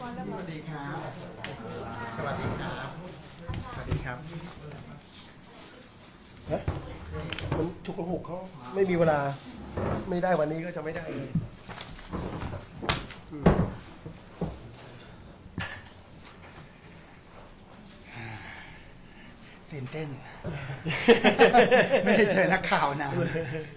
สวัสดีครับสวัสดีครับสวัสดีครับนะมันฉุกระหุกเขาไม่มีเวลาไม่ได้วันนี้ก็จะไม่ได้เลยตื่นเต้น ไม่ได้เจอนักข่าวนาน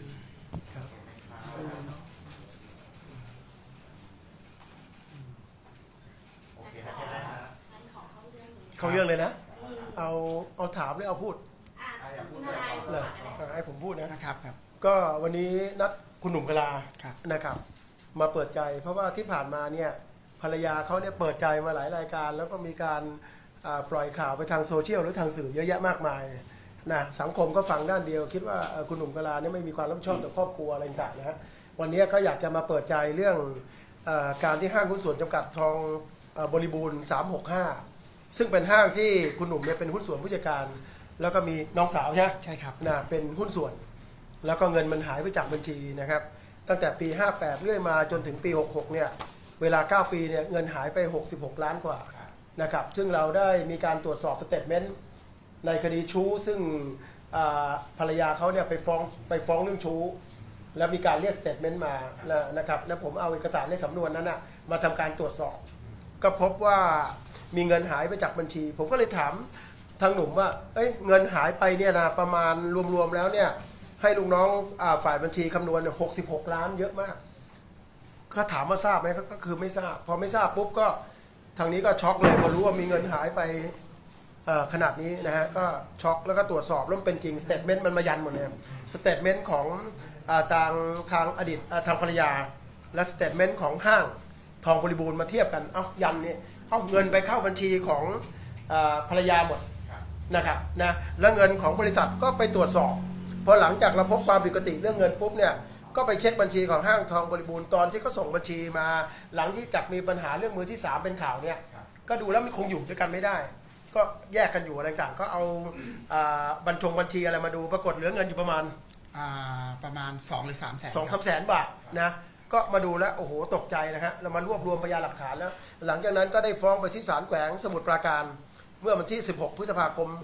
เขาเรื่องเลยนะเอาถามหรือเอาพูดเลยให้ผมพูดนะครับครับก็วันนี้นัดคุณหนุ่มกลาครับนะครับ มาเปิดใจ เพราะว่าที่ผ่านมาเนี่ยภรรยาเขาเนี่ยเปิดใจมาหลายรายการ แล้วก็มีการปล่อยข่าวไปทางโซเชียลหรือทางสื่อเยอะแยะมากมายนะสังคมก็ฟังด้านเดียวคิดว่าคุณหนุ่มกลาเนี่ยไม่มีความรับผิดชอบต่อครอบครัวอะไรต่างๆนะฮะวันนี้ก็อยากจะมาเปิดใจเรื่องการที่ห้างหุ้นส่วนจำกัดทองบริบูรณ์365ซึ่งเป็นห้างที่คุณหนุ่มเนี่ยเป็นหุ้นส่วนผู้จัดการแล้วก็มีน้องสาวใช่ครับนะเป็นหุ้นส่วนแล้วก็เงินมันหายไปจากบัญชีนะครับตั้งแต่ปี58เรื่อยมาจนถึงปี66เนี่ยเวลา9ปีเนี่ยเงินหายไป66ล้านกว่านะครับซึ่งเราได้มีการตรวจสอบสเตทเมนต์ในคดีชู้ซึ่งภรรยาเขาเนี่ยไปฟ้องเรื่องชู้แล้วมีการเรียกสเตทเมนต์มานะครับแล้วผมเอาเอกสารในสำนวนนั้นนะมาทำการตรวจสอบก็พบว่ามีเงินหายไปจากบัญชีผมก็เลยถามทางหนุ่มว่าเงินหายไปเนี่ยนะประมาณรวมๆแล้วเนี่ยให้ลูกน้องฝ่ายบัญชีคำนวณ66ล้านเยอะมากก็ถามว่าทราบไหมก็คือไม่ทราบพอไม่ทราบปุ๊บก็ทางนี้ก็ช็อกเลยพอรู้ว่ามีเงินหายไปขนาดนี้นะฮะก็ช็อกแล้วก็ตรวจสอบแล้วเป็นจริงสเตทเมนต์มันมายันหมดเลยสเตทเมนต์ของทางอดีตทางภรรยาและสเตทเมนต์ของห้างทองบริบูรณ์มาเทียบกันยันนี่เงินไปเข้าบัญชีของภรรยาหมดนะครับนะแล้วเงินของบริษัทก็ไปตรวจสอบพอหลังจากเราพบความผิดปกติเรื่องเงินปุ๊บเนี่ยก็ไปเช็คบัญชีของห้างทองบริบูรณ์ตอนที่เขาส่งบัญชีมาหลังที่จับมีปัญหาเรื่องมือที่3เป็นข่าวเนี่ยก็ดูแล้วมันคงอยู่ด้วยกันไม่ได้ก็แยกกันอยู่อะไรต่างก็เอาบัญชีอะไรมาดูปรากฏเหลือเงินอยู่ประมาณ 2 หรือ 3 แสน 2-3 แสนบาทนะก็มาดูแล้วโอ้โหตกใจนะฮะเรามารวบรวมพยานหลักฐานแล้วหลังจากนั้นก็ได้ฟ้องไปที่ศาลแขวงสมุทรปราการเมื่อวันที่16พฤษภาคม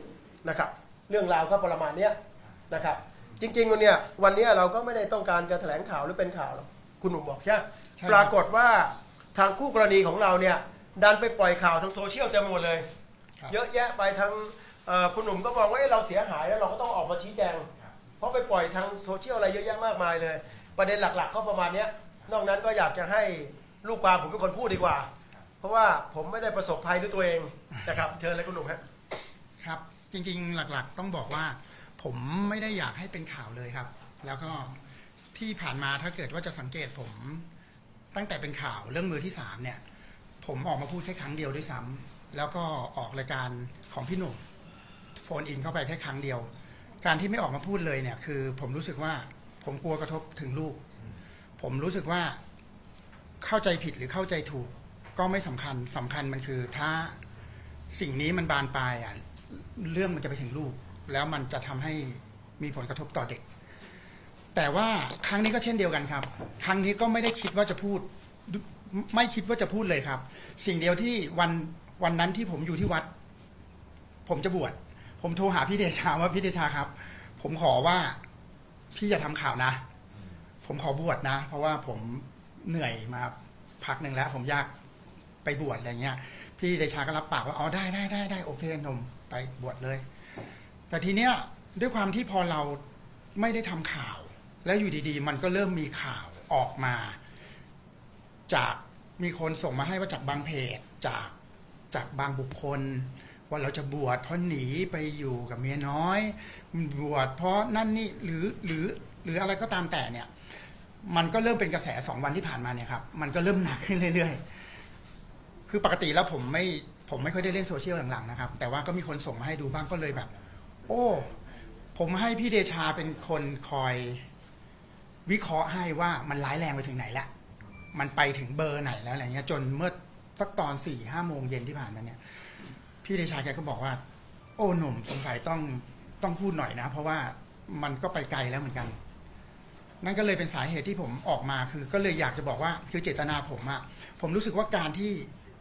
67นะครับเรื่องราวก็ประมาณนี้นะครับจริงๆวันนี้เราก็ไม่ได้ต้องการจะแถลงข่าวหรือเป็นข่าวหรอกคุณหนุ่มบอกใช่ปรากฏว่าทางคู่กรณีของเราเนี่ยดันไปปล่อยข่าวทางโซเชียลเต็มหมดเลยเยอะแยะไปทางคุณหนุ่มก็มองว่าเราเสียหายแล้วเราก็ต้องออกมาชี้แจงเพราะไปปล่อยทางโซเชียลอะไรเยอะแยะมากมายเลยประเด็นหลักๆก็ประมาณนี้นอกนั้นก็อยากจะให้ลูกความผมเป็นคนพูดดีกว่าเพราะว่าผมไม่ได้ประสบภัยด้วยตัวเองนะครับเชิญเลยคุณหนุ่มครับจริงๆหลักๆต้องบอกว่าผมไม่ได้อยากให้เป็นข่าวเลยครับแล้วก็ที่ผ่านมาถ้าเกิดว่าจะสังเกตผมตั้งแต่เป็นข่าวเรื่องมือที่3เนี่ยผมออกมาพูดแค่ครั้งเดียวด้วยซ้ำแล้วก็ออกรายการของพี่หนุ่มโฟนอินเข้าไปแค่ครั้งเดียวการที่ไม่ออกมาพูดเลยเนี่ยคือผมรู้สึกว่าผมกลัวกระทบถึงลูกผมรู้สึกว่าเข้าใจผิดหรือเข้าใจถูกก็ไม่สำคัญมันคือถ้าสิ่งนี้มันบานปลายเรื่องมันจะไปถึงลูกแล้วมันจะทำให้มีผลกระทบต่อเด็กแต่ว่าครั้งนี้ก็เช่นเดียวกันครับครั้งนี้ก็ไม่ได้คิดว่าจะพูดไม่คิดว่าจะพูดเลยครับสิ่งเดียวที่วันนั้นที่ผมอยู่ที่วัดผมจะบวชผมโทรหาพี่เดชาว่าพี่เดชาครับผมขอว่าพี่อย่าทำข่าวนะผมขอบวชนะเพราะว่าผมเหนื่อยมาพักหนึ่งแล้วผมอยากไปบวชอะไรเงี้ยพี่เดชาก็รับปากว่าอ๋อได้โอเคหนุ่มไปบวชเลยแต่ทีเนี้ยด้วยความที่พอเราไม่ได้ทำข่าวแล้วอยู่ดีๆมันก็เริ่มมีข่าวออกมาจากมีคนส่งมาให้ว่าจากบางเพจจากบางบุคคลว่าเราจะบวชเพราะหนีไปอยู่กับเมียน้อยบวชเพราะนั่นนี่หรืออะไรก็ตามแต่เนี่ยมันก็เริ่มเป็นกระแส2 วันที่ผ่านมาเนี่ยครับมันก็เริ่มหนักขึ้นเรื่อยๆคือปกติแล้วผมไม่ค่อยได้เล่นโซเชียลหลังๆนะครับแต่ว่าก็มีคนส่งมาให้ดูบ้างก็เลยแบบโอ้ผมให้พี่เดชาเป็นคนคอยวิเคราะห์ให้ว่ามันร้ายแรงไปถึงไหนละมันไปถึงเบอร์ไหนแล้วอะไรเงี้ยจนเมื่อสักตอน4-5 โมงเย็นที่ผ่านมาเนี่ยพี่เดชาแกก็บอกว่าโอ้หนุ่มสงสัยต้องพูดหน่อยนะเพราะว่ามันก็ไปไกลแล้วเหมือนกันนั่นก็เลยเป็นสาเหตุที่ผมออกมาคือก็เลยอยากจะบอกว่าคือเจตนาผมรู้สึกว่าการที่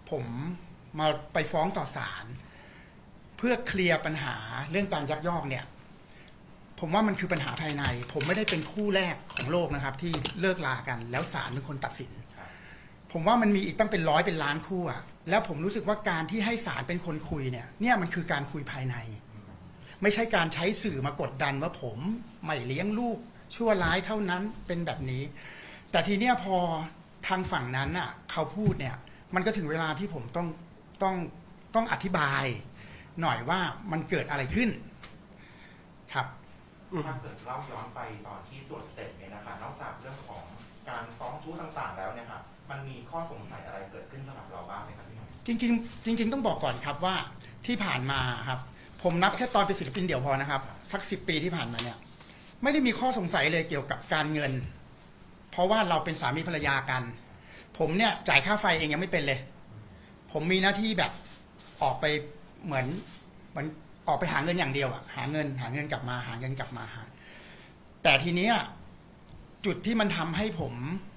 ผมมาไปฟ้องต่อศาลเพื่อเคลียร์ปัญหาเรื่องการยักยอกเนี่ยผมว่ามันคือปัญหาภายในผมไม่ได้เป็นคู่แรกของโลกนะครับที่เลิกลากันแล้วศาลเป็นคนตัดสินผมว่ามันมีอีกตั้งเป็นร้อยเป็นล้านคู่อะแล้วผมรู้สึกว่าการที่ให้ศาลเป็นคนคุยเนี่ยมันคือการคุยภายในไม่ใช่การใช้สื่อมากดดันว่าผมไม่เลี้ยงลูกชั่วร้ายเท่านั้นเป็นแบบนี้แต่ทีเนี้ยพอทางฝั่งนั้นอ่ะเขาพูดเนี่ยมันก็ถึงเวลาที่ผมต้องอธิบายหน่อยว่ามันเกิดอะไรขึ้นครับถ้าเกิดเล่าย้อนไปตอนที่ตรวจสเตทเมนต์นะคะนอกจากเรื่องของการฟ้องชู้ต่างๆแล้วเนี่ยค่ะมันมีข้อสงสัยอะไรเกิดขึ้นสำหรับเราบ้างไหมครับพี่หนุ่มจริงต้องบอกก่อนครับว่าที่ผ่านมาครับผมนับแค่ตอนเป็นศิลปินเดี่ยวพอนะครับสัก10 ปีที่ผ่านมาเนี่ยไม่ได้มีข้อสงสัยเลยเกี่ยวกับการเงินเพราะว่าเราเป็นสามีภรรยากันผมเนี่ยจ่ายค่าไฟเองยังไม่เป็นเลยผมมีหน้าที่แบบออกไปเหมือนออกไปหาเงินอย่างเดียวอะหาเงินกลับมาหาเงินกลับมาหาแต่ทีเนี้ยจุดที่มันทำให้ผม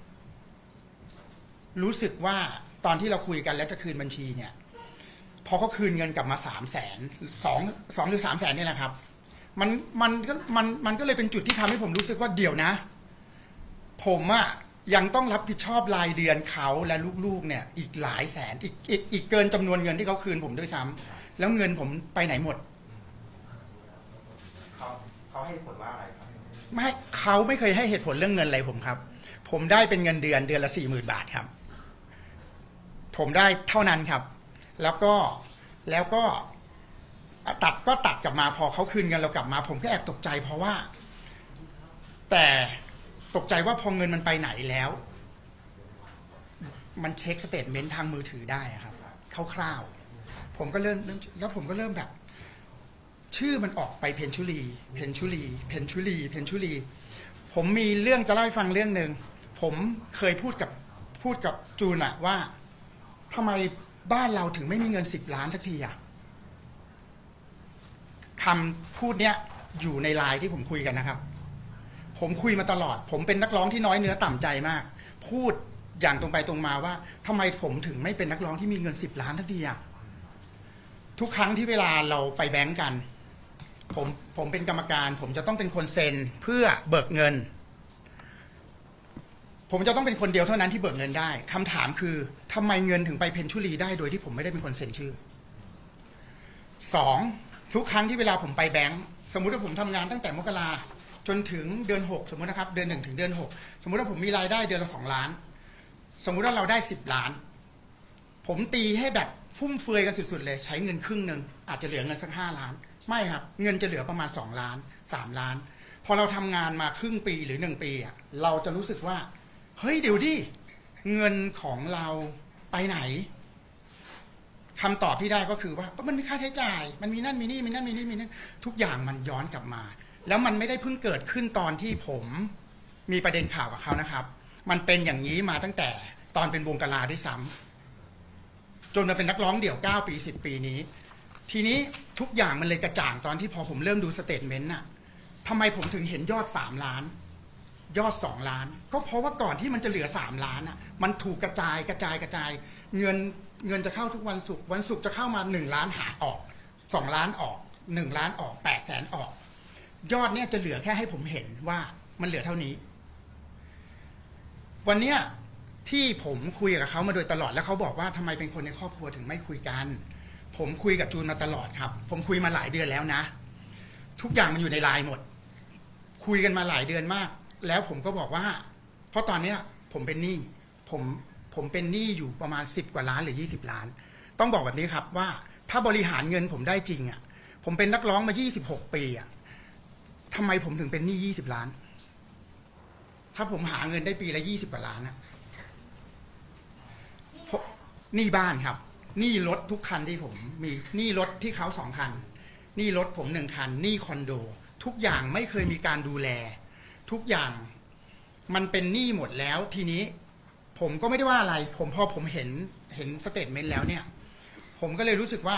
รู้สึกว่าตอนที่เราคุยกันแล้วจะคืนบัญชีเนี่ยพอเขาคืนเงินกลับมา200,000 2หรือ300,000นี่แหละครับมันก็เลยเป็นจุดที่ทำให้ผมรู้สึกว่าเดี๋ยวนะผมอะยังต้องรับผิดชอบรายเดือนเขาและลูกๆเนี่ยอีกหลายแสนอีกเกินจำนวนเงินที่เขาคืนผมด้วยซ้ำแล้วเงินผมไปไหนหมดเขาให้ผลว่าอะไรครับไม่เขาไม่เคยให้เหตุผลเรื่องเงินอะไรผมครับผมได้เป็นเงินเดือนละ 40,000 บาทครับผมได้เท่านั้นครับแล้วก็ตัดกลับมาพอเขาคืนเงินเรากลับมาผมก็แอบตกใจเพราะว่าแต่ตกใจว่าพอเงินมันไปไหนแล้วมันเช็คสเตทเมนต์ทางมือถือได้ครับคร่าวๆผมก็เริ่มแล้วผมก็เริ่มแบบชื่อมันออกไปเพนชุลีผมมีเรื่องจะเล่าให้ฟังเรื่องหนึ่งผมเคยพูดกับจูนอะว่าทำไมบ้านเราถึงไม่มีเงิน10 ล้านสักทีอะคำพูดเนี้ยอยู่ในไลน์ที่ผมคุยกันนะครับผมคุยมาตลอดผมเป็นนักร้องที่น้อยเนื้อต่ำใจมากพูดอย่างตรงไปตรงมาว่าทำไมผมถึงไม่เป็นนักร้องที่มีเงิน10 ล้านสักทีอะทุกครั้งที่เวลาเราไปแบงก์กันผมเป็นกรรมการผมจะต้องเป็นคนเซ็นเพื่อเบิกเงินผมจะต้องเป็นคนเดียวเท่านั้นที่เบิกเงินได้คำถามคือทำไมเงินถึงไปเพนชุลีได้โดยที่ผมไม่ได้เป็นคนเซ็นชื่อ2ทุกครั้งที่เวลาผมไปแบงก์สมมุติว่าผมทำงานตั้งแต่มกราจนถึงเดือน6สมมุตินะครับเดือน1ถึงเดือน6สมมุติว่าผมมีรายได้เดือนละ2 ล้านสมมุติว่าเราได้10 ล้านผมตีให้แบบฟุ่มเฟือยกันสุดๆเลยใช้เงินครึ่งนึงอาจจะเหลือเงินสัก5 ล้านไม่ครับเงินจะเหลือประมาณ2 ล้าน3 ล้านพอเราทำงานมาครึ่งปีหรือ1 ปีอ่ะเราจะรู้สึกว่าเฮ้ยเดี๋ยวดิเงินของเราไปไหนคำตอบที่ได้ก็คือว่ามันมีค่าใช้จ่ายมันมีนั่นมีนี่ทุกอย่างมันย้อนกลับมาแล้วมันไม่ได้เพิ่งเกิดขึ้นตอนที่ผมมีประเด็นข่าวกับเขานะครับมันเป็นอย่างนี้มาตั้งแต่ตอนเป็นวงกะลาด้วยซ้ำจนมาเป็นนักร้องเดี่ยว9 ปี10 ปีนี้ทีนี้ทุกอย่างมันเลยกระจ่างตอนที่พอผมเริ่มดูสเตทเมนต์น่ะทำไมผมถึงเห็นยอด3 ล้านยอด2 ล้านก็เพราะว่าก่อนที่มันจะเหลือ3 ล้านอ่ะมันถูกกระจายเงินจะเข้าทุกวันศุกร์จะเข้ามา1 ล้านหาออก2 ล้านออก1 ล้านออก800,000ออกยอดเนี่ยจะเหลือแค่ให้ผมเห็นว่ามันเหลือเท่านี้วันเนี้ยที่ผมคุยกับเขามาโดยตลอดแล้วเขาบอกว่าทำไมเป็นคนในครอบครัวถึงไม่คุยกันผมคุยกับจูนมาตลอดครับผมคุยมาหลายเดือนแล้วนะทุกอย่างมันอยู่ในไลน์หมดคุยกันมาหลายเดือนมากแล้วผมก็บอกว่าเพราะตอนเนี้ยผมเป็นหนี้ผมเป็นหนี้อยู่ประมาณ10 กว่าล้านหรือ20 ล้านต้องบอกแบบนี้ครับว่าถ้าบริหารเงินผมได้จริงอ่ะผมเป็นนักร้องมา26 ปีอ่ะทำไมผมถึงเป็นหนี้20 ล้านถ้าผมหาเงินได้ปีละ20 กว่าล้านอ่ะหนี้บ้านครับหนี้รถทุกคันที่ผมมีหนี้รถที่เขา2 คันหนี้รถผม1 คันหนี้คอนโดทุกอย่างไม่เคยมีการดูแลทุกอย่างมันเป็นหนี้หมดแล้วทีนี้ผมก็ไม่ได้ว่าอะไรพอผมเห็นสเตทเมนต์แล้วเนี่ยผมก็เลยรู้สึกว่า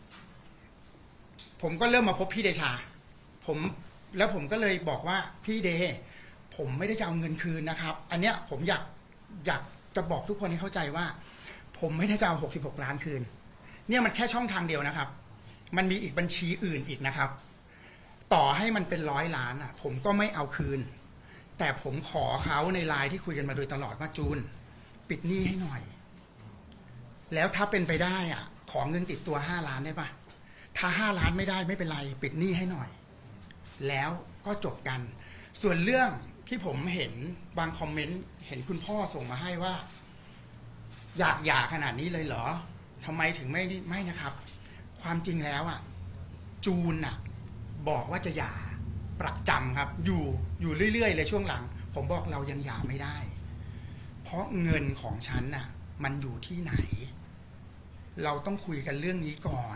ผมก็เริ่มมาพบพี่เดชาแล้วผมก็เลยบอกว่าพี่เดผมไม่ได้จะเอาเงินคืนนะครับอันเนี้ยผมอยากจะบอกทุกคนให้เข้าใจว่าผมไม่ได้จะเอา66 ล้านคืนเนี่ยมันแค่ช่องทางเดียวนะครับมันมีอีกบัญชีอื่นอีกนะครับต่อให้มันเป็น100 ล้านอ่ะผมก็ไม่เอาคืนแต่ผมขอเขาในไลน์ที่คุยกันมาโดยตลอดว่าจูนปิดหนี้ให้หน่อยแล้วถ้าเป็นไปได้อ่ะขอเงินติดตัว5 ล้านได้ปะถ้า5 ล้านไม่ได้ไม่เป็นไรปิดหนี้ให้หน่อยแล้วก็จบกันส่วนเรื่องที่ผมเห็นบางคอมเมนต์เห็นคุณพ่อส่งมาให้ว่าอยากหย่าขนาดนี้เลยเหรอทำไมถึงไม่นะครับความจริงแล้วอ่ะจูนอ่ะบอกว่าจะหย่าประจำครับอยู่เรื่อยๆเลยช่วงหลังผมบอกเรายังหย่าไม่ได้เพราะเงินของฉันน่ะมันอยู่ที่ไหนเราต้องคุยกันเรื่องนี้ก่อน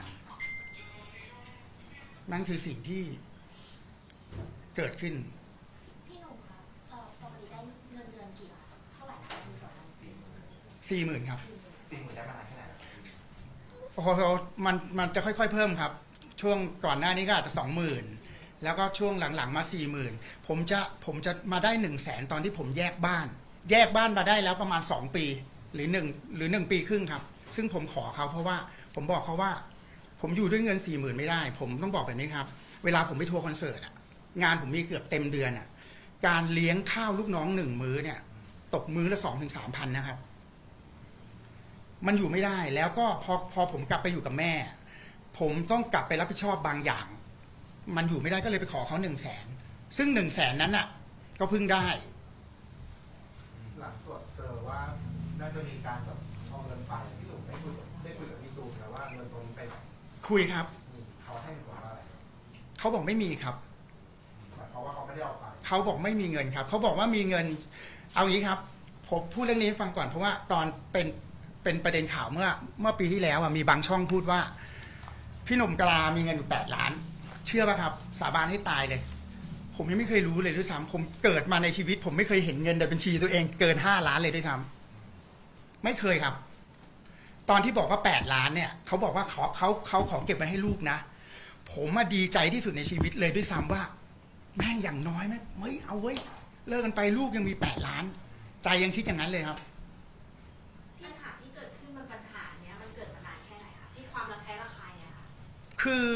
นั่นคือสิ่งที่เกิดขึ้นพี่หนุ่มครับปกติได้เงินเดือนกี่บาทเท่าไหร่นะมีต่อวัน 40,000ครับ 40,000ได้มานานแค่ไหนแล้วโอ้โหมันจะค่อยๆเพิ่มครับช่วงก่อนหน้านี้ก็อาจจะ20,000แล้วก็ช่วงหลังๆมา40,000ผมจะมาได้100,000ตอนที่ผมแยกบ้านมาได้แล้วประมาณ2 ปีหรือ1 ปีครึ่งครับซึ่งผมขอเขาเพราะว่าผมบอกเขาว่าผมอยู่ด้วยเงิน40,000ไม่ได้ผมต้องบอกแบบนี้ครับเวลาผมไปทัวร์คอนเสิร์ตงานผมมีเกือบเต็มเดือนการเลี้ยงข้าวลูกน้อง1 มื้อเนี่ยตกมื้อละ 2-3 พันนะครับมันอยู่ไม่ได้แล้วก็พอผมกลับไปอยู่กับแม่ผมต้องกลับไปรับผิดชอบบางอย่างมันอยู่ไม่ได้ก็เลยไปขอเขา100,000ซึ่ง100,000นั้นก็เพิ่งได้หลังตรวจเจอว่าน่าจะมีการแบบเอาเงินไปพี่หนุ่มได้คุยกับพี่จูนนะว่าเงินตรงนี้ไปไหนคุยครับเขาให้หรือว่าอะไรเขาบอกไม่มีครับเพราะว่าเขาไม่ได้เอาไปเขาบอกไม่มีเงินครับเขาบอกว่ามีเงินเอางี้ครับผมพูดเรื่องนี้ให้ฟังก่อนเพราะว่าตอนเป็นประเด็นข่าวเมื่อปีที่แล้วมีบางช่องพูดว่าพี่หนุ่มกลามีเงินอยู่8 ล้านเชื่อป่ะครับสาบานให้ตายเลยผมยังไม่เคยรู้เลยด้วยซ้ำผมเกิดมาในชีวิตผมไม่เคยเห็นเงินในบัญชีตัวเองเกิน5 ล้านเลยด้วยซ้ำไม่เคยครับตอนที่บอกว่า8 ล้านเนี่ยเขาบอกว่าเขาขอเก็บไว้ให้ลูกนะผมดีใจที่สุดในชีวิตเลยด้วยซ้ำว่าแม่งอย่างน้อยไหมไม่เอาเว้ยเลิกกันไปลูกยังมี8 ล้านใจยังคิดอย่างนั้นเลยครับปัญหาที่เกิดขึ้นมันปัญหาเนี้ยมันเกิดมานานแค่ไหนคะที่ความระแคะระคายเนี่ยค่ะคือ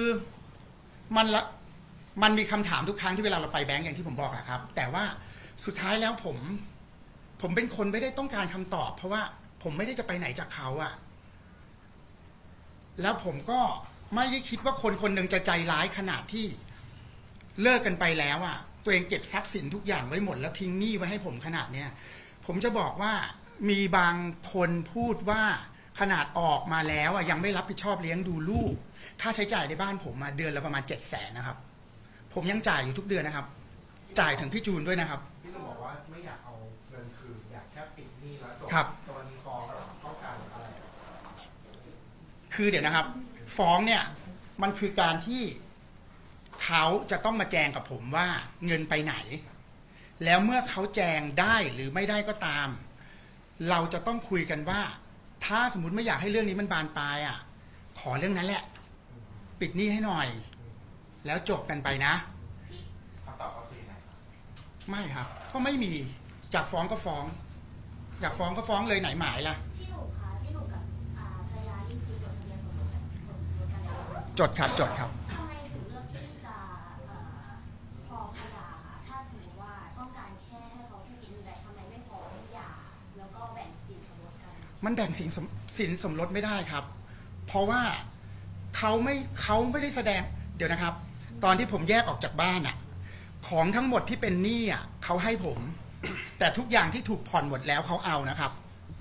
มันมีคำถามทุกครั้งที่เวลาเราไปแบงก์อย่างที่ผมบอกอะครับแต่ว่าสุดท้ายแล้วผมเป็นคนไม่ได้ต้องการคำตอบเพราะว่าผมไม่ได้จะไปไหนจากเขาอะแล้วผมก็ไม่ได้คิดว่าคนหนึ่งจะใจร้ายขนาดที่เลิกกันไปแล้วอะตัวเองเก็บทรัพย์สินทุกอย่างไว้หมดแล้วทิ้งหนี้ไว้ให้ผมขนาดเนี้ยผมจะบอกว่ามีบางคนพูดว่าขนาดออกมาแล้วยังไม่รับผิดชอบเลี้ยงดูลูกค่าใช้จ่ายในบ้านผมเดือนละประมาณ700,000นะครับผมยังจ่ายอยู่ทุกเดือนนะครับจ่ายถึงพี่จูนด้วยนะครับพี่ต้องบอกว่าไม่อยากเอาเงินคืนอยากแค่ปิดหนี้แล้วจบครับตอนนี้ฟ้องต้องการอะไรคือเดี๋ยวนะครับฟ้องเนี่ยมันคือการที่เขาจะต้องมาแจงกับผมว่าเงินไปไหนแล้วเมื่อเขาแจงได้หรือไม่ได้ก็ตามเราจะต้องคุยกันว่าถ้าสมมุติไม่อยากให้เรื่องนี้มันบานปลายขอเรื่องนั้นแหละปิดหนี้ให้หน่อยแล้วจบกันไปนะคำตอบก็คือยังไงครับไม่ครับก็ไม่มีอยากฟ้องก็ฟ้องอยากฟ้องก็ฟ้องเลยไหนหมายล่ะพี่หนุ่มคะพี่หนุ่มกับภรรยานี่คือจดทะเบียนสมรสกันแล้วจดครับทำไมถึงเลือกที่จะฟ้องหย่าคะถ้าสมมติว่าต้องการแค่ให้เขาแค่กินแต่ทำไมไม่ฟ้องหย่าแล้วก็แบ่งสินสมรสกันมันแบ่งสินสมรสไม่ได้ครับเพราะว่าเขาไม่ได้แสดงเดี๋ยวนะครับตอนที่ผมแยกออกจากบ้านของทั้งหมดที่เป็นหนี้เขาให้ผมแต่ทุกอย่างที่ถูกผ่อนหมดแล้วเขาเอานะครับ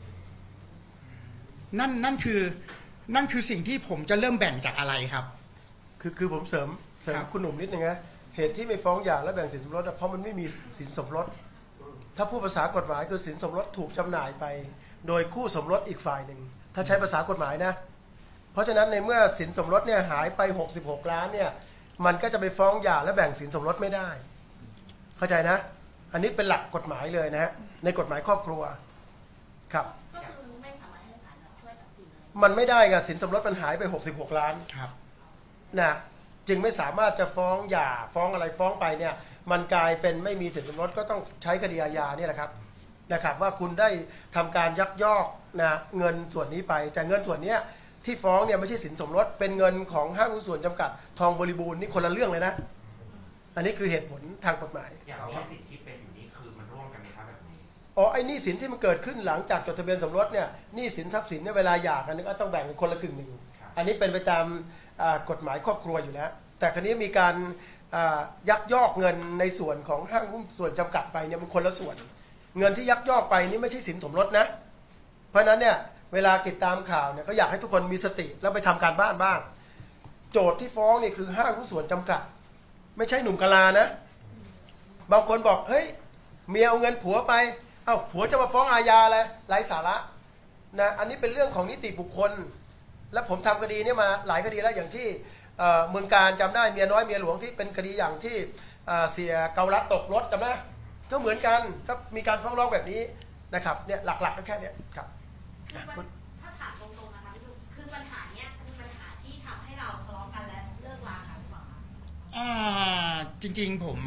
นั่นคือสิ่งที่ผมจะเริ่มแบ่งจากอะไรครับคือผมเสริมคุณหนุ่มนิดนึงนะเหตุที่ไม่ฟ้องหย่าและแบ่งสินสมรสเพราะมันไม่มีสินสมรสถ้าพูดภาษากฎหมายคือสินสมรสถูกจำหน่ายไปโดยคู่สมรสอีกฝ่ายหนึ่งถ้าใช้ภาษากฎหมายนะเพราะฉะนั้นในเมื่อสินสมรสเนี่ยหายไป66 ล้านเนี่ยมันก็จะไปฟ้องหย่าและแบ่งสินสมรสไม่ได้เข้าใจนะอันนี้เป็นหลักกฎหมายเลยนะฮะในกฎหมายครอบครัวครับก็คือไม่สามารถให้ศาลช่วยตัดสินมันไม่ได้ไงสินสมรสมันหายไป66 ล้านครับนะจึงไม่สามารถจะฟ้องหย่าฟ้องอะไรฟ้องไปเนี่ยมันกลายเป็นไม่มีสินสมรสก็ต้องใช้คดีอาญาเนี่ยแหละครับนะครับว่าคุณได้ทำการยักยอกนะเงินส่วนนี้ไปแต่เงินส่วนเนี้ยที่ฟ้องเนี่ยไม่ใช่สินสมรสเป็นเงินของห้างหุ้นส่วนจำกัดทองบริบูรณ์นี่คนละเรื่องเลยนะอันนี้คือเหตุผลทางกฎหมายอย่างนี้สิ่งที่เป็นอยู่นี้คือมันร่วมกันไหมครับแบบนี้อ๋อไอ้หนี้สินที่มันเกิดขึ้นหลังจากจดทะเบียนสมรสเนี่ยหนี้สินทรัพย์สินเนี่ยเวลาหย่ากันก็ต้องแบ่งเป็นคนละครึ่งหนึ่งอันนี้เป็นไปตามกฎหมายครอบครัวอยู่แล้วแต่คราวนี้มีการยักยอกเงินในส่วนของห้างหุ้นส่วนจำกัดไปเนี่ยมันคนละส่วนเงินที่ยักยอกไปนี่ไม่ใช่สินสมรสนะเพราะฉะนั้นเนี่ยเวลาติดตามข่าวเนี่ยก็อยากให้ทุกคนมีสติแล้วไปทำการบ้านบ้างโจทย์ที่ฟ้องนี่คือห้างหุ้นส่วนจำกัดไม่ใช่หนุ่มกะลานะบางคนบอกเฮ้ยเมียเอาเงินผัวไปเอ้าผัวจะมาฟ้องอาญาอะไรไร้สาระนะอันนี้เป็นเรื่องของนิติบุคคลและผมทำคดีนี้มาหลายคดีแล้วอย่างที่เมืองการจำได้เมียน้อยเมียหลวงที่เป็นคดีอย่างที่เสียเกาลัดตกรถจำได้ก็เหมือนกันก็มีการฟ้องร้องแบบนี้นะครับเนี่ยหลักๆก็แค่นี้ครับถ้าถามตรงๆนะคะพี่ดุคือปัญหาเนี้ยคือปัญหาที่ทำให้เราทะเลาะกันและเลิกรากันหรือเปล่าคะจริงๆผม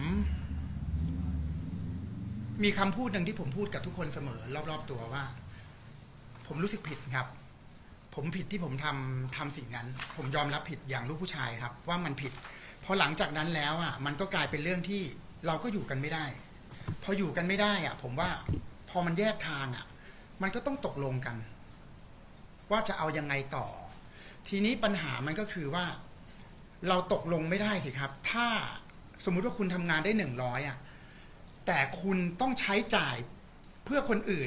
มีคำพูดหนึ่งที่ผมพูดกับทุกคนเสมอรอบๆตัวว่าผมรู้สึกผิดครับผมผิดที่ผมทำสิ่งนั้นผมยอมรับผิดอย่างลูกผู้ชายครับว่ามันผิดพอหลังจากนั้นแล้วมันก็กลายเป็นเรื่องที่เราก็อยู่กันไม่ได้พออยู่กันไม่ได้ผมว่าพอมันแยกทางมันก็ต้องตกลงกันว่าจะเอายังไงต่อทีนี้ปัญหามันก็คือว่าเราตกลงไม่ได้สิครับถ้าสมมุติว่าคุณทำงานได้100แต่คุณต้องใช้จ่ายเพื่อคนอื่น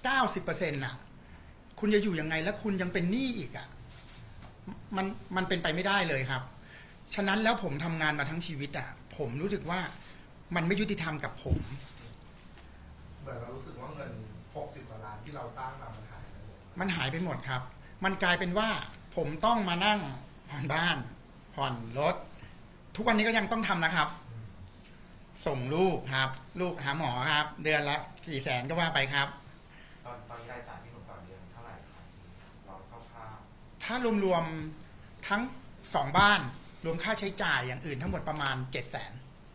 90%คุณจะอยู่ยังไงแล้วคุณยังเป็นหนี้อีกมันเป็นไปไม่ได้เลยครับฉะนั้นแล้วผมทำงานมาทั้งชีวิตผมรู้สึกว่ามันไม่ยุติธรรมกับผมเหมือนเรารู้สึกว่าเงิน60 กว่าล้านที่เราสร้างมามันหายไปหมดครับมันกลายเป็นว่าผมต้องมานั่งผ่อนบ้านผ่อนรถทุกวันนี้ก็ยังต้องทำนะครับส่งลูกครับลูกหาหมอครับเดือนละ400,000ก็ว่าไปครับตอนนี้รายจ่ายพี่หนุ่มต่อเดือนเท่าไหร่ครับเราคร่าวๆถ้ารวมๆทั้ง2บ้านรวมค่าใช้จ่ายอย่างอื่นทั้งหมดประมาณ700,000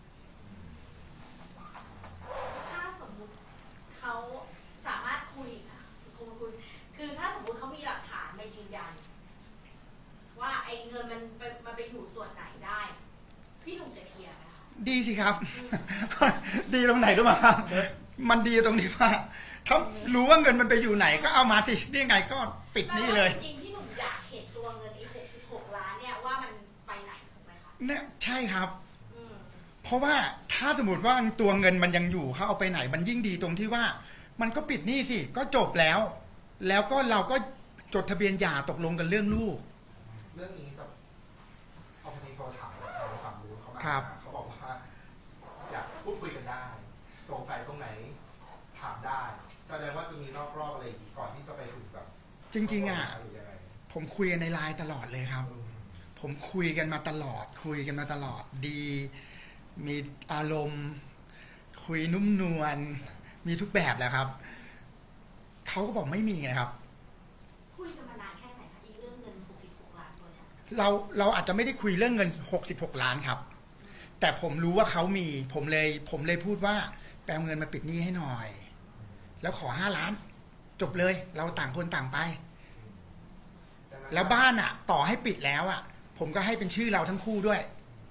ถ้าสมมุติเขาสามารถคุยคือถ้าสมมุติเขามีหลักฐานมายืนยันว่าไอ้เงินมันไปอยู่ส่วนไหนได้พี่หนุ่มจะเคลียร์ไหมคะดีสิครับ ดีตรงไหนรู้ไหมครับมันดีตรงที่ว่าถ้ารู้ว่าเงินมันไปอยู่ไหนก็เอามาสินี่ไงก็ปิดนี่เลยจริงๆพี่หนุ่มอยากเห็นตัวเงินไอ้66 ล้านเนี่ยว่ามันไปไหนถูกไหมคะเนี่ยใช่ครับเพราะว่าถ้าสมมติว่าตัวเงินมันยังอยู่เขาเอาไปไหนมันยิ่งดีตรงที่ว่ามันก็ปิดหนี้สิก็จบแล้วก็เราก็จดทะเบียนหย่าตกลงกันเรื่องลูกเรื่องนี้จะเอาคนนี้โทรถามความรู้เขามาเขาบอกว่าอยากพูดคุยกันได้สงสัยตรงไหนถามได้แสดงว่าจะมีรอบอะไรอีกก่อนที่จะไปถึงแบบจริงๆผมคุยกันในไลน์ตลอดเลยครับผมคุยกันมาตลอดดีมีอารมณ์คุยนุ่มนวลมีทุกแบบแหละครับเขาก็บอกไม่มีไงครับคุยกันมานานแค่ไหนคะอีกเรื่องเงิน66 ล้านตัวเนี้ยเราอาจจะไม่ได้คุยเรื่องเงิน66 ล้านครับแต่ผมรู้ว่าเขามีผมเลยพูดว่าแปลเงินมาปิดหนี้ให้หน่อยแล้วขอ5 ล้านจบเลยเราต่างคนต่างไปแล้วบ้านต่อให้ปิดแล้วผมก็ให้เป็นชื่อเราทั้งคู่ด้วย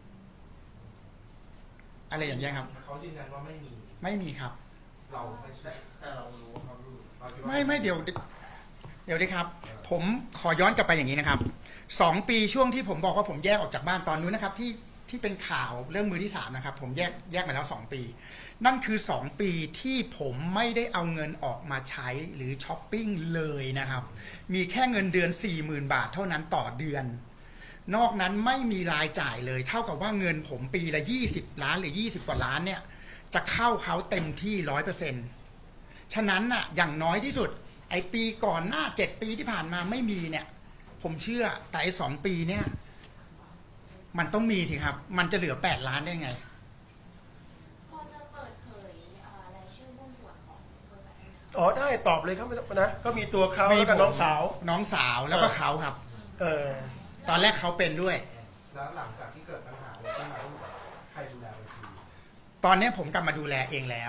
อะไรอย่างเงี้ยครับเขายืนยันว่าไม่มีครับเราไม่ใช่แต่เรารู้ครับไม่เดี๋ยวดิครับผมขอย้อนกลับไปอย่างนี้นะครับ2 ปีช่วงที่ผมบอกว่าผมแยกออกจากบ้านตอนนู้นนะครับที่เป็นข่าวเรื่องมือที่3นะครับผมแยกมาแล้ว2 ปีนั่นคือ2 ปีที่ผมไม่ได้เอาเงินออกมาใช้หรือช้อปปิ้งเลยนะครับมีแค่เงินเดือน 40,000 บาทเท่านั้นต่อเดือนนอกนั้นไม่มีรายจ่ายเลยเท่ากับว่าเงินผมปีละ20 ล้านหรือ20 กว่าล้านเนี่ยจะเข้าเขาเต็มที่ 100%ฉะนั้นอย่างน้อยที่สุดไอ้ปีก่อนหน้า7 ปีที่ผ่านมาไม่มีเนี่ยผมเชื่อแต่ไอ้2 ปีเนี่ยมันต้องมีสิครับมันจะเหลือ8 ล้านได้ไงพอจะเปิดเผยรายชื่อหุ้นส่วนของบริษัทได้ตอบเลยครับนะก็มีตัวเขาแล้วก็น้องสาวแล้วก็เขาครับตอนแรกเขาเป็นด้วยแล้วหลังจากที่เกิดปัญหาขึ้นมาใครดูแลบัญชีตอนนี้ผมกลับมาดูแลเองแล้ว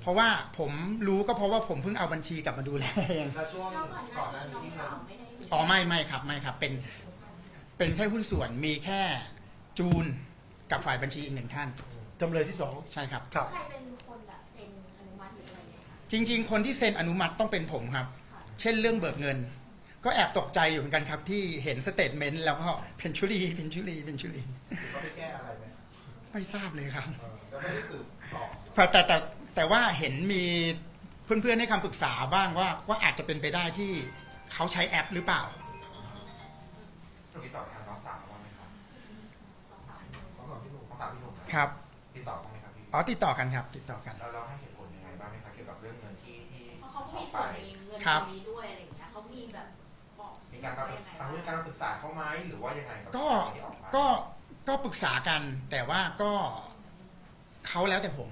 เพราะว่าผมรู้ก็เพราะว่าผมเพิ่งเอาบัญชีกลับมาดูแลเองแล้วช่วงแล้วก่อนหก่อนหน้าน้านี้นี้น้องที่สาเงินวไม่ได้อ๋อไม่ครับเป็นแค่หุ้นส่วนมีแค่จูนกับฝ่ายบัญชีอีกหนึ่งท่านจำเลยที่สองใช่ครับครับใครเป็นคนแบบเซ็นอนุมัติหรืออะไรเนี่ยคะจริง ๆ คนที่เซ็นอนุมัติต้องเป็นผมครับ เช่นเรื่องเบิกเงิน ก็แอบตกใจอยู่เหมือนกันครับที่เห็นสเตทเมนต์แล้วก็เพนชุรีหรือเขาไปแก้อะไรไหมไม่ทราบเลยครับแล้วไม่ได้สืบต่อแต่ว่าเห็นมีเพื่อนๆให้คำปรึกษาบ้างว่าอาจจะเป็นไปได้ที่เขาใช้แอปหรือเปล่าตรงนี้ตอบทางน้องสาวบ้างไหมครับเขาสอนพี่หนุ่มน้องสาวพี่หนุ่มนะครับ ติดต่อบ้างไหมครับพี่อ๋อติดต่อกันครับติดต่อกันแล้วเราให้เหตุผลยังไงบ้างไหมครับเกี่ยวกับเรื่องเงินที่เพราะเขาก็อมีอกส่ไปวนในเงินครัตบรงนี้ด้วยอะไรอย่างเงี้ยเขามีแบบบอกมีการปรึกษาเขาไหมหรือว่ายังไงกับก็สิ่งที่ออกมาก็ปรึกษากัน แต่ว่าก็เขาแล้วแต่ผม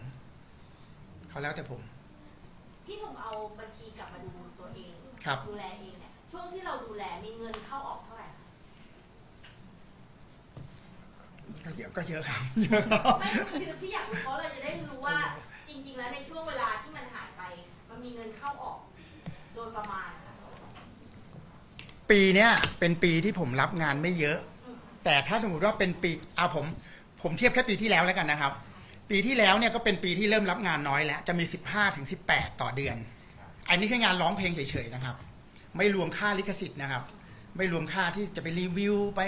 พี่หนุ่มเอาบัญชีกลับมาดูตัวเองครับดูแลเองเนี่ยช่วงที่เราดูแลมีเงินเข้าออกเท่าไหร่คะก็เยอะครับ เยอะครับไม่คือที่อยากรู้เพราะเราจะได้รู้ว่าจริง ๆ แล้วในช่วงเวลาที่มันหายไป มันมีเงินเข้าออกโดยประมาณนะคะปีเนี้ยเป็นปีที่ผมรับงานไม่เยอะ แต่ถ้าสมมติว่าเป็นปีผมเทียบแค่ปีที่แล้วแล้วกันนะครับ ปีที่แล้วเนี่ยก็เป็นปีที่เริ่มรับงานน้อยแล้วจะมี15 ถึง 18 ต่อเดือน อันนี้แค่งานร้องเพลงเฉยๆนะครับ ไม่รวมค่าลิขสิทธิ์นะครับ ไม่รวมค่าที่จะไปรีวิวไป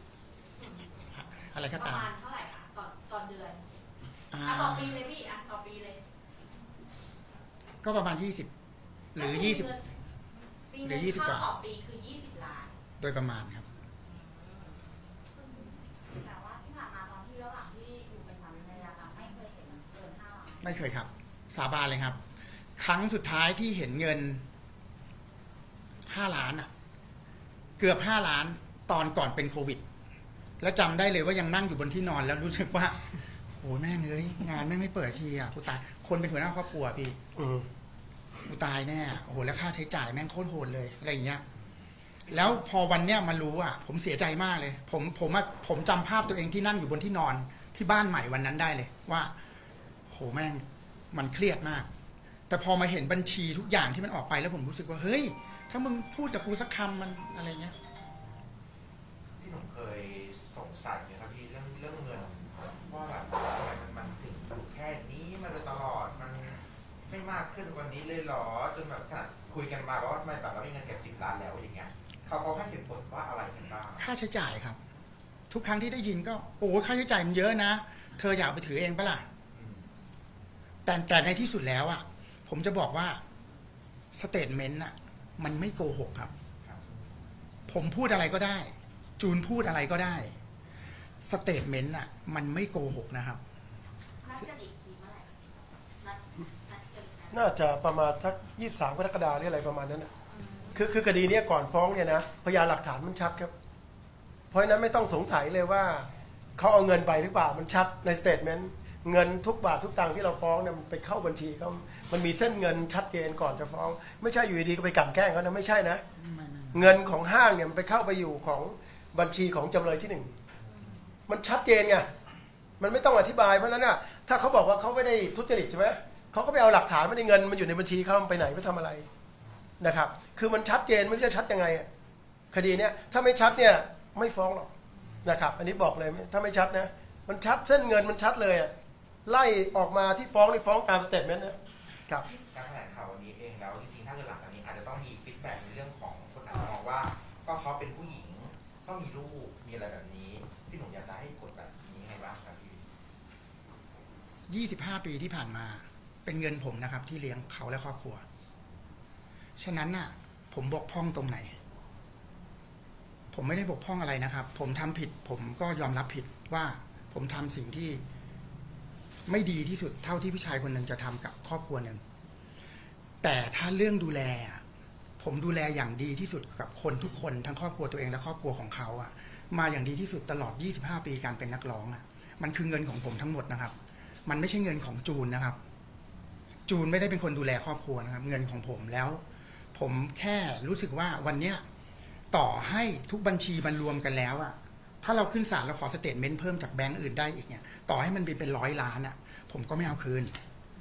อะไรก็ประตามมาณเท่าไหร่คะต่อเดือนอ่าต่อปีเลยพี่ต่อปีเลยก็ประมาณ20หรือ20 ปีหรือเงิน 20 กว่าเข้าต่อปีคือ20 ล้านโดยประมาณครับแต่ว่าที่ผ่านมาตอนที่ระหว่างที่อยู่เป็นสามีภรรยากันไม่เคยเห็นเกิน5 ล้านไม่เคยครับ สาบานเลยครับ ครั้งสุดท้ายที่เห็นเงิน5 ล้านอ่ะ เกือบ5 ล้านตอนก่อนเป็นโควิด แล้วจำได้เลยว่ายังนั่งอยู่บนที่นอนแล้วรู้สึกว่าโอ้แม่งเอ้ยงานแม่งไม่เปิดทีอ่ะกูตายคนเป็นหัวหน้าครอบครัวพี่อืมกูตายแน่โอ้โหแล้วค่าใช้จ่ายแม่งโคตรโหดเลยอะไรอย่างเงี้ย แล้วพอวันเนี้ยมารู้อ่ะ ผมเสียใจมากเลย ผมจำภาพตัวเองที่นั่งอยู่บนที่นอนที่บ้านใหม่วันนั้นได้เลย ว่าโหแม่งมันเครียดมาก แต่พอมาเห็นบัญชีทุกอย่างที่มันออกไปแล้วผมรู้สึกว่าเฮ้ยถ้ามึงพูดกับกูสักคำมันอะไรเงี้ยพี่หนุ่มเคยสงสัยไหมครับพี่เรื่องเงินว่าแบบทำไมมันถึงอยู่แค่นี้มาโดยตลอดมันไม่มากขึ้นกวันนี้เลยเหรอจนแบบขนาดคุยกันมาว่าทำไมแบบเรามีเงินเก็บ10 ล้านแล้วอย่างเงี้ยเขาให้เหตุผลว่าอะไรกันบ้างค่าใช้จ่ายครับ ทุกครั้งที่ได้ยินก็โอ้ค่าใช้จ่ายมันเยอะนะเธออยากไปถือเองปะล่ะอืมแต่ในที่สุดแล้วอ่ะผมจะบอกว่าสเตทเมนต์อ่ะมันไม่โกหกครับครับผมพูดอะไรก็ได้ จูนพูดอะไรก็ได้สเตทเมนต์อ่ะมันไม่โกหกนะครับนัดกันอีกทีเมื่อไหร่นัดกันอีกนะน่าจะประมาณสัก23 กรกฎาคมหรืออะไรประมาณนั้นนะคือคดีเนี้ยก่อนฟ้องเนี่ยนะพยานหลักฐานมันชัดครับ เพราะฉะนั้นไม่ต้องสงสัยเลยว่าเขาเอาเงินไปหรือเปล่ามันชัดในสเตทเมนต์เงินทุกบาททุกตังค์ที่เราฟ้องเนี่ยมันไปเข้าบัญชีเขามันมีเส้นเงินชัดเจนก่อนจะฟ้อง ไม่ใช่อยู่ดีๆก็ไปกลั่นแกล้งเขานะไม่ใช่นะไม่เงินของห้างเนี่ยมันไปเข้าไปอยู่ของบัญชีของจำเลยที่ 1มันชัดเจนไงมันไม่ต้องอธิบายเพราะฉะนั้นน่ะถ้าเขาบอกว่าเขาไม่ได้ทุจริตใช่ไหมเขาก็ไปเอาหลักฐานไม่ได้เงินมันอยู่ในบัญชีเขามันไปไหนไปทำอะไรนะครับคือมันชัดเจนไม่รู้จะชัดยังไงอะคดีเนี้ยถ้าไม่ชัดเนี่ยไม่ฟ้องหรอกนะครับอันนี้บอกเลยถ้าไม่ชัดนะมันชัดเส้นเงินมันชัดเลยอะไล่ออกมาที่ฟ้องนี่ฟ้องตามสเตทเมนต์นะครับการแถลงข่าววันนี้เองแล้วจริงๆถ้าเกิดหลังจากนี้อาจจะต้องมีฟีดแบ็กในเรื่องของคนอาจจะมองว่าก็เขาเป็นผู้หญิงก็มีลูกมีอะไรแบบนี้พี่หนุ่มอยากจะให้กดแบบนี้ยังไงบ้างครับพี่ 25 ปีที่ผ่านมาเป็นเงินผมนะครับ ที่เลี้ยงเขาและครอบครัวฉะนั้นน่ะ ผมบกพร่องตรงไหน ผมไม่ได้บกพร่องอะไรนะครับ ผมทำผิด ผมก็ยอมรับผิดว่าผมทำสิ่งที่ไม่ดีที่สุดเท่าที่ผู้ชายคนหนึ่งจะทำกับครอบครัวหนึ่งแต่ถ้าเรื่องดูแลผมดูแลอย่างดีที่สุดกับคนทุกคนทั้งครอบครัวตัวเองและครอบครัวของเขามาอย่างดีที่สุดตลอด25 ปีการเป็นนักร้องมันคือเงินของผมทั้งหมดนะครับมันไม่ใช่เงินของจูนนะครับ จูนไม่ได้เป็นคนดูแลครอบครัวนะครับ เงินของผมแล้ว ผมแค่รู้สึกว่าวันเนี้ยต่อให้ทุกบัญชีมันรวมกันแล้วถ้าเราขึ้นศาลเราขอสเตทเมนต์เพิ่มจากแบงก์อื่นได้อีกเนี่ยต่อให้มันเป็น100 ล้านผมก็ไม่เอาคืน ผ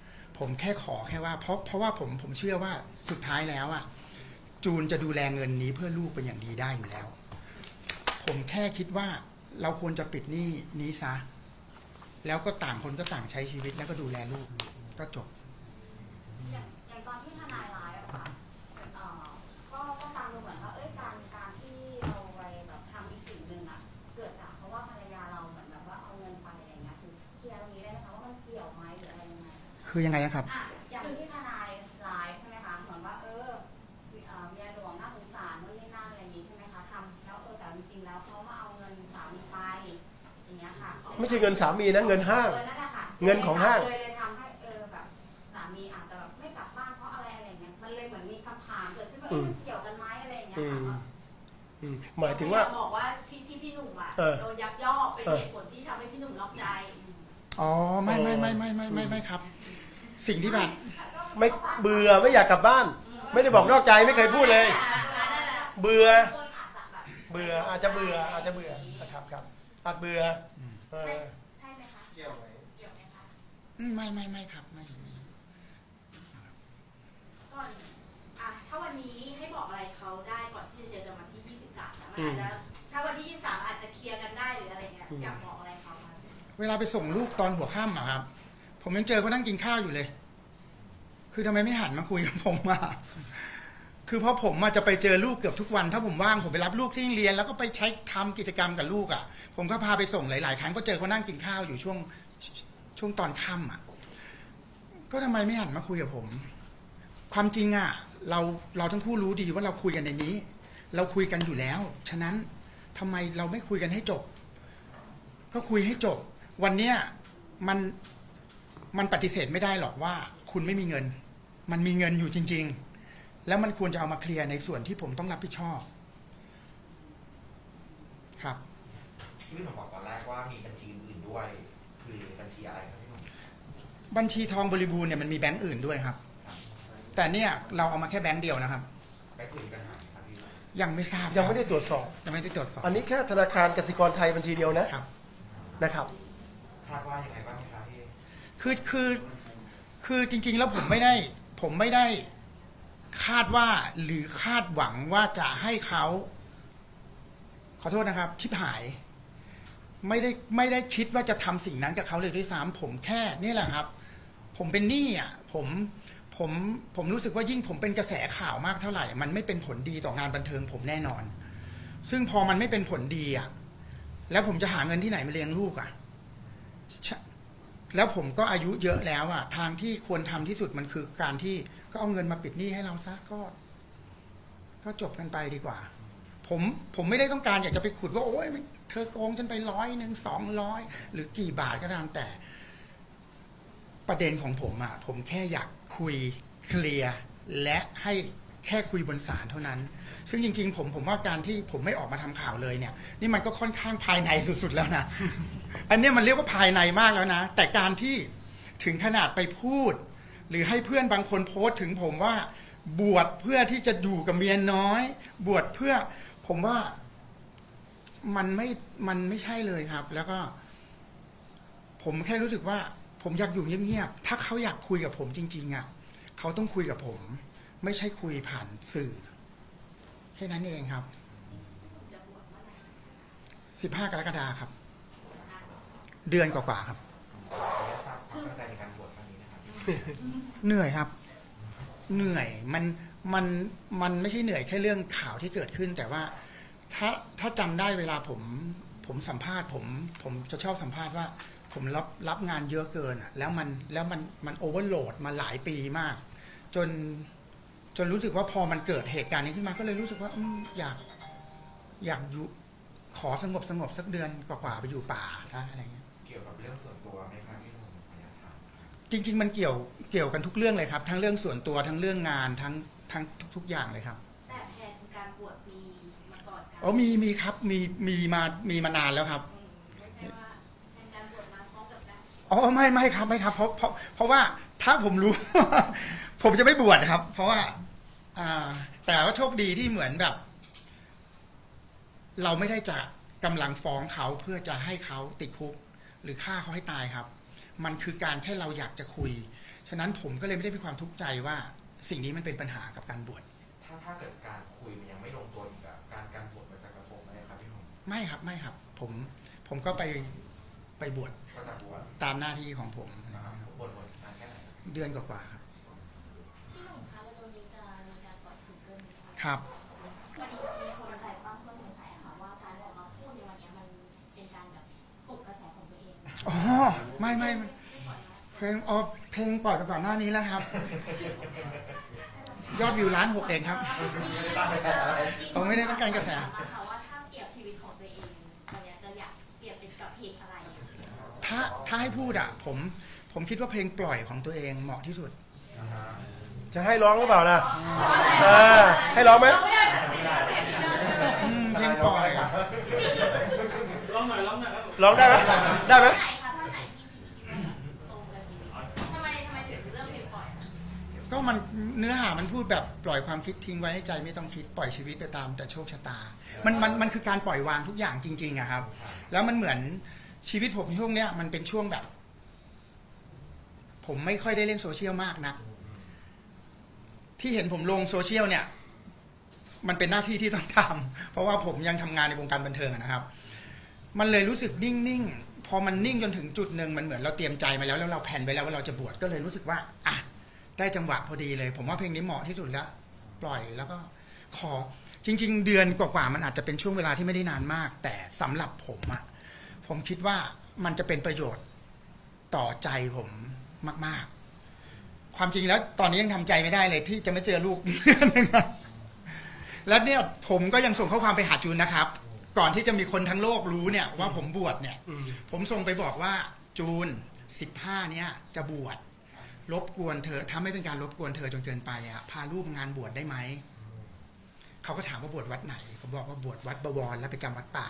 ผมแค่ขอแค่ว่าเพราะว่าผมเชื่อว่าสุดท้ายแล้วอ่ะจูนจะดูแลเงินนี้เพื่อลูกเป็นอย่างดีได้อยู่แล้ว ผมแค่คิดว่าเราควรจะปิดหนี้นี้ซะแล้วก็ต่างคนก็ต่างใช้ชีวิตแล้วก็ดูแลลูกก็จบอย่างตอนที่ทนายไลฟ์อะค่ะก็ฟังดูเหมือนว่าการที่เราไปแบบทำอีกสิ่งหนึ่งอะเกิดจากเพราะว่าภรรยาเราเหมือนแบบว่าเอาเงินไปอะไรเงี้ยคือเคลียร์ตรงนี้ได้ไหมคะว่ามันเกี่ยวไหมหรืออะไรยังไงคือยังไงนะครับอย่างที่ทนายไลฟ์ใช่ไหมคะเหมือนว่าเมียหลวงน่าสงสารนู่นนี่นั่นอะไรอย่างนี้ใช่ไหมคะทำแล้วแต่จริงๆแล้วเขามาเอาเงินสามีไปอย่างเงี้ยค่ะไม่ใช่เงินสามีนะเงินห้างนั่นแหละค่ะเงินของห้างเลยทำให้แบบสามีอาจจะแบบไม่กลับบ้านเพราะอะไรเงี้ยมันเลยเหมือนมีคำถามเกิดขึ้นว่ามันเกี่ยวกันไหมอะไรอย่างเงี้ยค่ะหมายถึงว่าบอกว่าพี่หนุ่มอ่ะโดนยักยอกเป็นเหตุผลที่ทำให้พี่หนุ่มนอกใจอ๋อไม่ครับ สิ่งที่แบบไม่เบื่อไม่อยากกลับบ้าน ไม่ได้บอกนอกใจไม่เคยพูดเลย เบื่ออาจจะเบื่อนะครับอาจเบื่อใช่ไหมคะเกี่ยวไหมคะไม่ครับไม่ก่อนถ้าวันนี้ให้บอกอะไรเขาได้ก่อนที่จะเจอกันวันที่23นะมันอาจจะถ้าวันที่23อาจจะเคลียร์กันได้หรืออะไรเงี้ยอยากบอกอะไรเขาคะเวลาไปส่งลูกตอนหัวค่ำอะครับผมยังเจอเขานั่งกินข้าวอยู่เลยคือทำไมไม่หันมาคุยกับผมอะคือเพราะผมจะไปเจอลูกเกือบทุกวันถ้าผมว่างผมไปรับลูกที่โรงเรียนแล้วก็ไปใช้ทำกิจกรรมกับลูกอะผมก็พาไปส่งหลายๆครั้งก็เจอเขานั่งกินข้าวอยู่ช่วงตอนค่ำอะก็ทำไมไม่หันมาคุยกับผมความจริงอะเราทั้งคู่รู้ดีว่าเราคุยกันในนี้เราคุยกันอยู่แล้วฉะนั้นทำไมเราไม่คุยกันให้จบก็คุยให้จบวันเนี้ยมันปฏิเสธไม่ได้หรอกว่าคุณไม่มีเงินมันมีเงินอยู่จริงๆแล้วมันควรจะเอามาเคลียร์ในส่วนที่ผมต้องรับผิดชอบครับที่พี่หนุ่มบอกตอนแรกว่ามีบัญชีอื่นด้วยคือบัญชีอะไรครับพี่หนุ่มบัญชีทองบริบูรณ์เนี่ยมันมีแบงก์อื่นด้วยครับแต่เนี่ยเราเอามาแค่แบงก์เดียวนะครับแบงก์อื่นกันหาครับพี่ยังไม่ทราบยังไม่ได้ตรวจสอบอันนี้แค่ธนาคารกสิกรไทยบัญชีเดียวนะครับนะครับคาดว่ายังไงบ้างครับพี่คือจริงๆแล้วผมไม่ได้คาดว่าหรือคาดหวังว่าจะให้เขาขอโทษนะครับชิบหายไม่ได้คิดว่าจะทำสิ่งนั้นกับเขาเลยด้วยซ้ำผมแค่นี่แหละครับผมเป็นหนี้อ่ะผมรู้สึกว่ายิ่งผมเป็นกระแสข่าวมากเท่าไหร่มันไม่เป็นผลดีต่องานบันเทิงผมแน่นอนซึ่งพอมันไม่เป็นผลดีอ่ะแล้วผมจะหาเงินที่ไหนมาเลี้ยงลูกอ่ะแล้วผมก็อายุเยอะแล้วอ่ะทางที่ควรทำที่สุดมันคือการที่ก็เอาเงินมาปิดหนี้ให้เราซะก็จบกันไปดีกว่าผมไม่ได้ต้องการอยากจะไปขุดว่าโอ๊ยเธอโกงฉันไป100 200หรือกี่บาทก็ตามแต่ประเด็นของผมอ่ะผมแค่อยากคุยเคลียร์และให้แค่คุยบนศาลเท่านั้นซึ่งจริงๆผมว่าการที่ผมไม่ออกมาทำข่าวเลยเนี่ยนี่มันก็ค่อนข้างภายในสุดๆแล้วนะอันนี้มันเรียกว่าภายในมากแล้วนะแต่การที่ถึงขนาดไปพูดหรือให้เพื่อนบางคนโพสต์ถึงผมว่าบวชเพื่อที่จะอยู่กับเมียน้อยบวชเพื่อผมว่ามันไม่ใช่เลยครับแล้วก็ผมแค่รู้สึกว่าผมอยากอยู่เงียบๆถ้าเขาอยากคุยกับผมจริงๆอ่ะเขาต้องคุยกับผมไม่ใช่คุยผ่านสื่อแค่นั้นเองครับ15 กรกฎาคมครับเดือนกว่าๆครับเหนื่อยครับเหนื่อยมันไม่ใช่เหนื่อยแค่เรื่องข่าวที่เกิดขึ้นแต่ว่าถ้าจำได้เวลาผมสัมภาษณ์ผมจะชอบสัมภาษณ์ว่าผมรับงานเยอะเกินอ่ะแล้วมันโอเวอร์โหลดมาหลายปีมากจนรู้สึกว่าพอมันเกิดเหตุการณ์นี้ขึ้นมาก็เลยรู้สึกว่าอยากอยู่ขอสงบสักเดือนกว่าๆไปอยู่ป่านะอะไรเงี้ยเกี่ยวกับเรื่องส่วนตัวไหมครับพี่หนุ่มจริงๆมันเกี่ยวกันทุกเรื่องเลยครับทั้งเรื่องส่วนตัวทั้งเรื่องงานทั้งทุกอย่างเลยครับแต่แผนการบวชมีมาก่อนกันอ๋อมีครับมีมานานแล้วครับไม่ใช่ว่าแผนการบวชมาพร้อมกับการอ๋อไม่ครับเพราะว่าถ้าผมรู้ ผมจะไม่บวชครับเพราะว่าแต่ว่าโชคดีที่เหมือนแบบเราไม่ได้จะกำลังฟ้องเขาเพื่อจะให้เขาติดคุกหรือฆ่าเขาให้ตายครับมันคือการแค่เราอยากจะคุยฉะนั้นผมก็เลยไม่ได้มีความทุกข์ใจว่าสิ่งนี้มันเป็นปัญหากับการบวชถ้าเกิดการคุยมันยังไม่ลงตัวอีกอะการบวชมันจะกระทบไหมครับพี่หนุ่มไม่ครับผมก็ไปบวชก็จะบวชตามหน้าที่ของผมนะครับบวชนานแค่ไหนเดือนกว่าๆครับพี่หนุ่มคะแล้วตรงนี้จะมีการปล่อยซิงเกิลไหมคะครับวันนี้มีคนใจบางคนสงสัยค่ะว่าการออกมาพูดในวันนี้มันเป็นการแบบปลุกกระแสของตัวเองอ๋อไม่เพลงปล่อยไปก่อนหน้านี้แล้วครับ ยอดวิว1,600,000เองครับ ผมไม่ได้ต้องการกระแสว่าถ้าเปรียบชีวิตของตัวเองวันนี้จะอยากเปรียบเป็นกับเพลงอะไรถ้าให้พูดอ่ะผมคิดว่าเพลงปล่อยของตัวเองเหมาะที่สุดจะให้ร้องหรือเปล่าล่ะให้ร้องไหมเพลงปล่อยอ่ะร้องได้ไหมได้ไหมไหนคะท่านไหนที่ชีวิตตรงกับชีวิตทำไมถึงเลือกเพลงปล่อยก็มันเนื้อหามันพูดแบบปล่อยความคิดทิ้งไว้ให้ใจไม่ต้องคิดปล่อยชีวิตไปตามแต่โชคชะตา มันคือการปล่อยวางทุกอย่างจริงๆอะครับ แล้วมันเหมือนชีวิตผมช่วงเนี้ยมันเป็นช่วงแบบ ผมไม่ค่อยได้เล่นโซเชียลมากนักที่เห็นผมลงโซเชียลเนี่ย มันเป็นหน้าที่ที่ต้องทำเพราะว่าผมยังทำงานในวงการบันเทิงนะครับ มันเลยรู้สึกนิ่งๆพอมันนิ่งจนถึงจุดหนึ่งมันเหมือนเราเตรียมใจมาแล้วเราแผนไว้แล้วว่าเราจะบวชก็เลยรู้สึกว่าอ่ะได้จังหวะพอดีเลย ผมว่าเพลงนี้เหมาะที่สุดแล้วปล่อยแล้วก็ขอจริงๆเดือนกว่าๆมันอาจจะเป็นช่วงเวลาที่ไม่ได้นานมาก แต่สำหรับผมอะผมคิดว่ามันจะเป็นประโยชน์ต่อใจผมมากๆความจริงแล้วตอนนี้ยังทำใจไม่ได้เลยที่จะไม่เจอลูก แล้วเนี่ยผมก็ยังส่งข้อความไปหาจูนนะครับ ก่อนที่จะมีคนทั้งโลกรู้เนี่ยว่าผมบวชเนี่ย ผมส่งไปบอกว่าจูน15เนี่ยจะบวชรบกวนเธอถ้าไม่เป็นการรบกวนเธอจนเกินไปอ่ะพาลูกงานบวชได้ไหมเขาก็ถามว่าบวชวัดไหนผมบอกว่าบวชวัดบวรและไปจำวัดป่า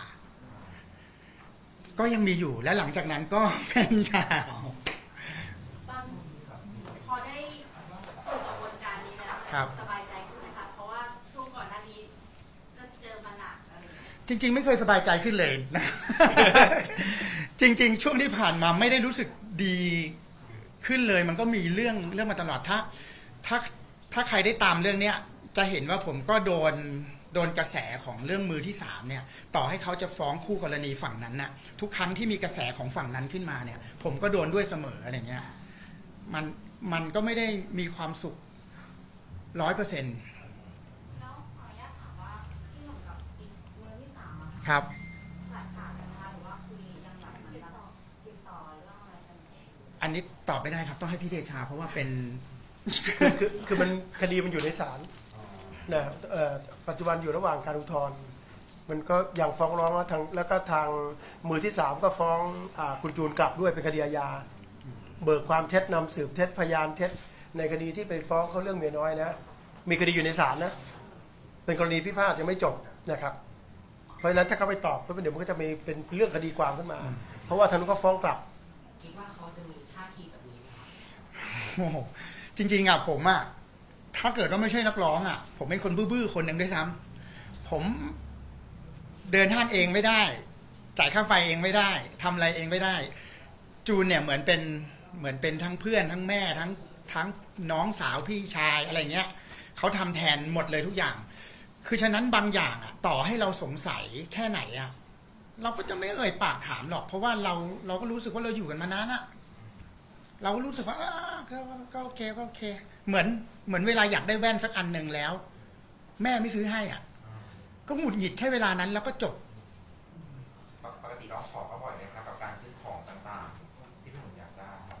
ก็ยังมีอยู่และหลังจากนั้นก็เป็นข่าวตอนพอได้สู่กระบวนการนี้แล้วสบายใจขึ้นไหมคะเพราะว่าช่วงก่อนหน้านี้ก็เจอมาหนักอะไรอย่างเงี้ยจริงๆไม่เคยสบายใจขึ้นเลยนะ จริงๆช่วงที่ผ่านมาไม่ได้รู้สึกดีขึ้นเลยมันก็มีเรื่องมาตลอดถ้าใครได้ตามเรื่องเนี้ยจะเห็นว่าผมก็โดนกระแสของเรื่องมือที่3เนี่ยต่อให้เขาจะฟ้องคู่กรณีฝั่งนั้นน่ะทุกครั้งที่มีกระแสของฝั่งนั้นขึ้นมาเนี่ยผมก็โดนด้วยเสมออะไรเงี้ยมันก็ไม่ได้มีความสุข100% แล้วขออนุญาตถามว่าพี่หนุ่มกับอีกมือที่3อะครับขาดกันนะคะหรือว่าคุยยังแบบเหมือนแบบติดต่อเรื่องอะไรกันอันนี้ตอบไม่ได้ครับต้องให้พี่เดชาเพราะว่าเป็นคือมันคดีมันอยู่ในศาลนะปัจจุบันอยู่ระหว่างการอุทธรณ์มันก็อย่างฟ้องร้องแล้วก็ทางมือที่3ก็ฟ้องคุณจูนกลับด้วยเป็นคดีอาญาเบิกความเท็จนำสืบเท็จพยานเท็จในคดีที่ไปฟ้องเขาเรื่องเมียน้อยนะมีคดีอยู่ในศาลนะเป็นกรณีพิพาทยังไม่จบนะครับเพราะฉะนั้นถ้าเขาไปตอบก็เดี๋ยวมันก็จะมีเป็นเรื่องคดีความขึ้นมาเพราะว่าทางนู้นก็ฟ้องกลับคิดว่าเขาจะมีท่าทีแบบนี้ไหมคะโอ้โหจริงๆอ่ะผมอ่ะถ้าเกิดว่าไม่ใช่นักร้องอ่ะผมเป็นคนบื้อๆคนหนึ่งด้วยซ้ำผมเดินห้างเองไม่ได้จ่ายค่าไฟเองไม่ได้ทำอะไรเองไม่ได้จูนเนี่ยเหมือนเป็นทั้งเพื่อนทั้งแม่ทั้งน้องสาวพี่ชายอะไรเงี้ยเขาทำแทนหมดเลยทุกอย่างคือฉะนั้นบางอย่างอ่ะต่อให้เราสงสัยแค่ไหนอ่ะเราก็จะไม่เอ่ยปากถามหรอกเพราะว่าเราก็รู้สึกว่าเราอยู่กันมานานอ่ะเราก็รู้สึกว่าก็โอเคก็โอเคเหมือนเวลาอยากได้แว่นสักอันหนึ่งแล้วแม่ไม่ซื้อให้อ่ะก็หงุดหงิดแค่เวลานั้นแล้วก็จบปกติร้องขอก็บ่อยไหมครับกับการซื้อของต่างๆที่พี่หนุ่มอยากได้ครับ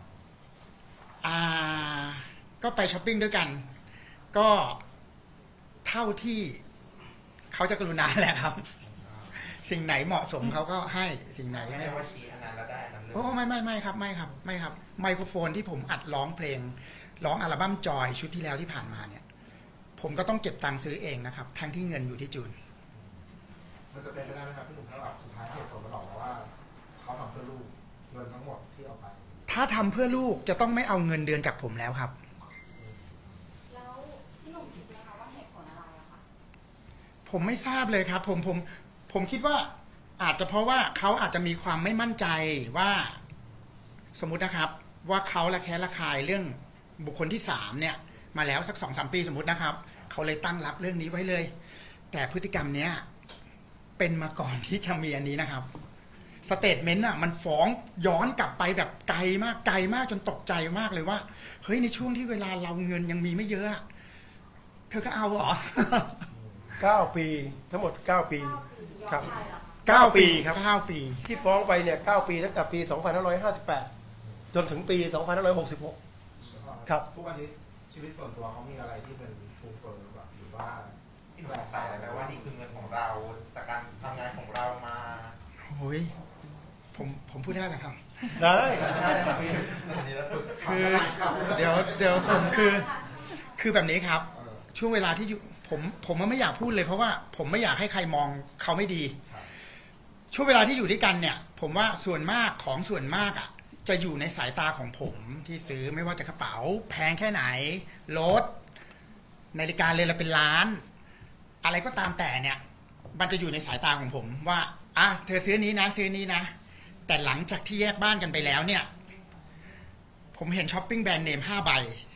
ก็ไปช้อปปิ้งด้วยกันก็เท่าที่เขาจะกรุณาแหละครับ สิ่งไหนเหมาะสมเขาก็ให้สิ่งไหนไม่ไม่ได้ว่าชี้อันนั้นแล้วได้อันนั้นเลยโอ้ไม่ครับไม่ครับไมโครโฟนที่ผมอัดร้องเพลงร้องอัลบั้มจอยชุดที่แล้วที่ผ่านมาเนี่ยผมก็ต้องเก็บตังค์ซื้อเองนะครับทั้งที่เงินอยู่ที่จูนมันจะเป็นไปได้ไหมครับพี่หนุ่มถ้าแบบสุดท้ายเหตุผลมันออกมาว่าเขาทำเพื่อลูกเงินทั้งหมดที่เอาไปถ้าทำเพื่อลูกจะต้องไม่เอาเงินเดือนจากผมแล้วครับแล้วพี่หนุ่มคิดไหมคะว่าเหตุผลอะไรอะคะผมไม่ทราบเลยครับผมคิดว่าอาจจะเพราะว่าเขาอาจจะมีความไม่มั่นใจว่าสมมุตินะครับว่าเขาระแคะระคายเรื่องบุคคลที่3เนี่ยมาแล้วสัก 2-3 ปีสมมุตินะครับเขาเลยตั้งรับเรื่องนี้ไว้เลย แต่พฤติกรรมเนี้ยเป็นมาก่อนที่จะมีอันนี้นะครับสเตทเมนต์อ่ะมันฟ้องย้อนกลับไปแบบไกลมากจนตกใจมากเลยว่าเฮ้ยในช่วงที่เวลาเราเงินยังมีไม่เยอะเธอก็เอาเหรอ 9 ปีทั้งหมด 9 ปีครับ 9 ปีครับ9 ปีที่ฟ้องไปเนี่ย 9 ปีตั้งแต่ปี 2558 จนถึงปี 2566 ครับทุกวันนี้ชีวิตส่วนตัวเขามีอะไรที่เป็นฟูลเฟิร์มแบบหรือว่าที่หนูสงสัยอะไรว่านี่คือเงินของเราจากการทำงานของเรามาโอ้ยผมพูดได้เหรอครับได้คือเดี๋ยวผมคือแบบนี้ครับช่วงเวลาที่อยู่ผมไม่อยากพูดเลยเพราะว่าผมไม่อยากให้ใครมองเขาไม่ดีช่วงเวลาที่อยู่ด้วยกันเนี่ยผมว่าส่วนมากของส่วนมากอ่ะจะอยู่ในสายตาของผมที่ซื้อไม่ว่าจะกระเป๋าแพงแค่ไหนรถนาฬิกาเรือนละเป็นล้านอะไรก็ตามแต่เนี่ยมันจะอยู่ในสายตาของผมว่าเธอซื้อนี้นะซื้อนี้นะแต่หลังจากที่แยกบ้านกันไปแล้วเนี่ยผมเห็นช้อปปิ้งแบรนด์เนม5 ใบ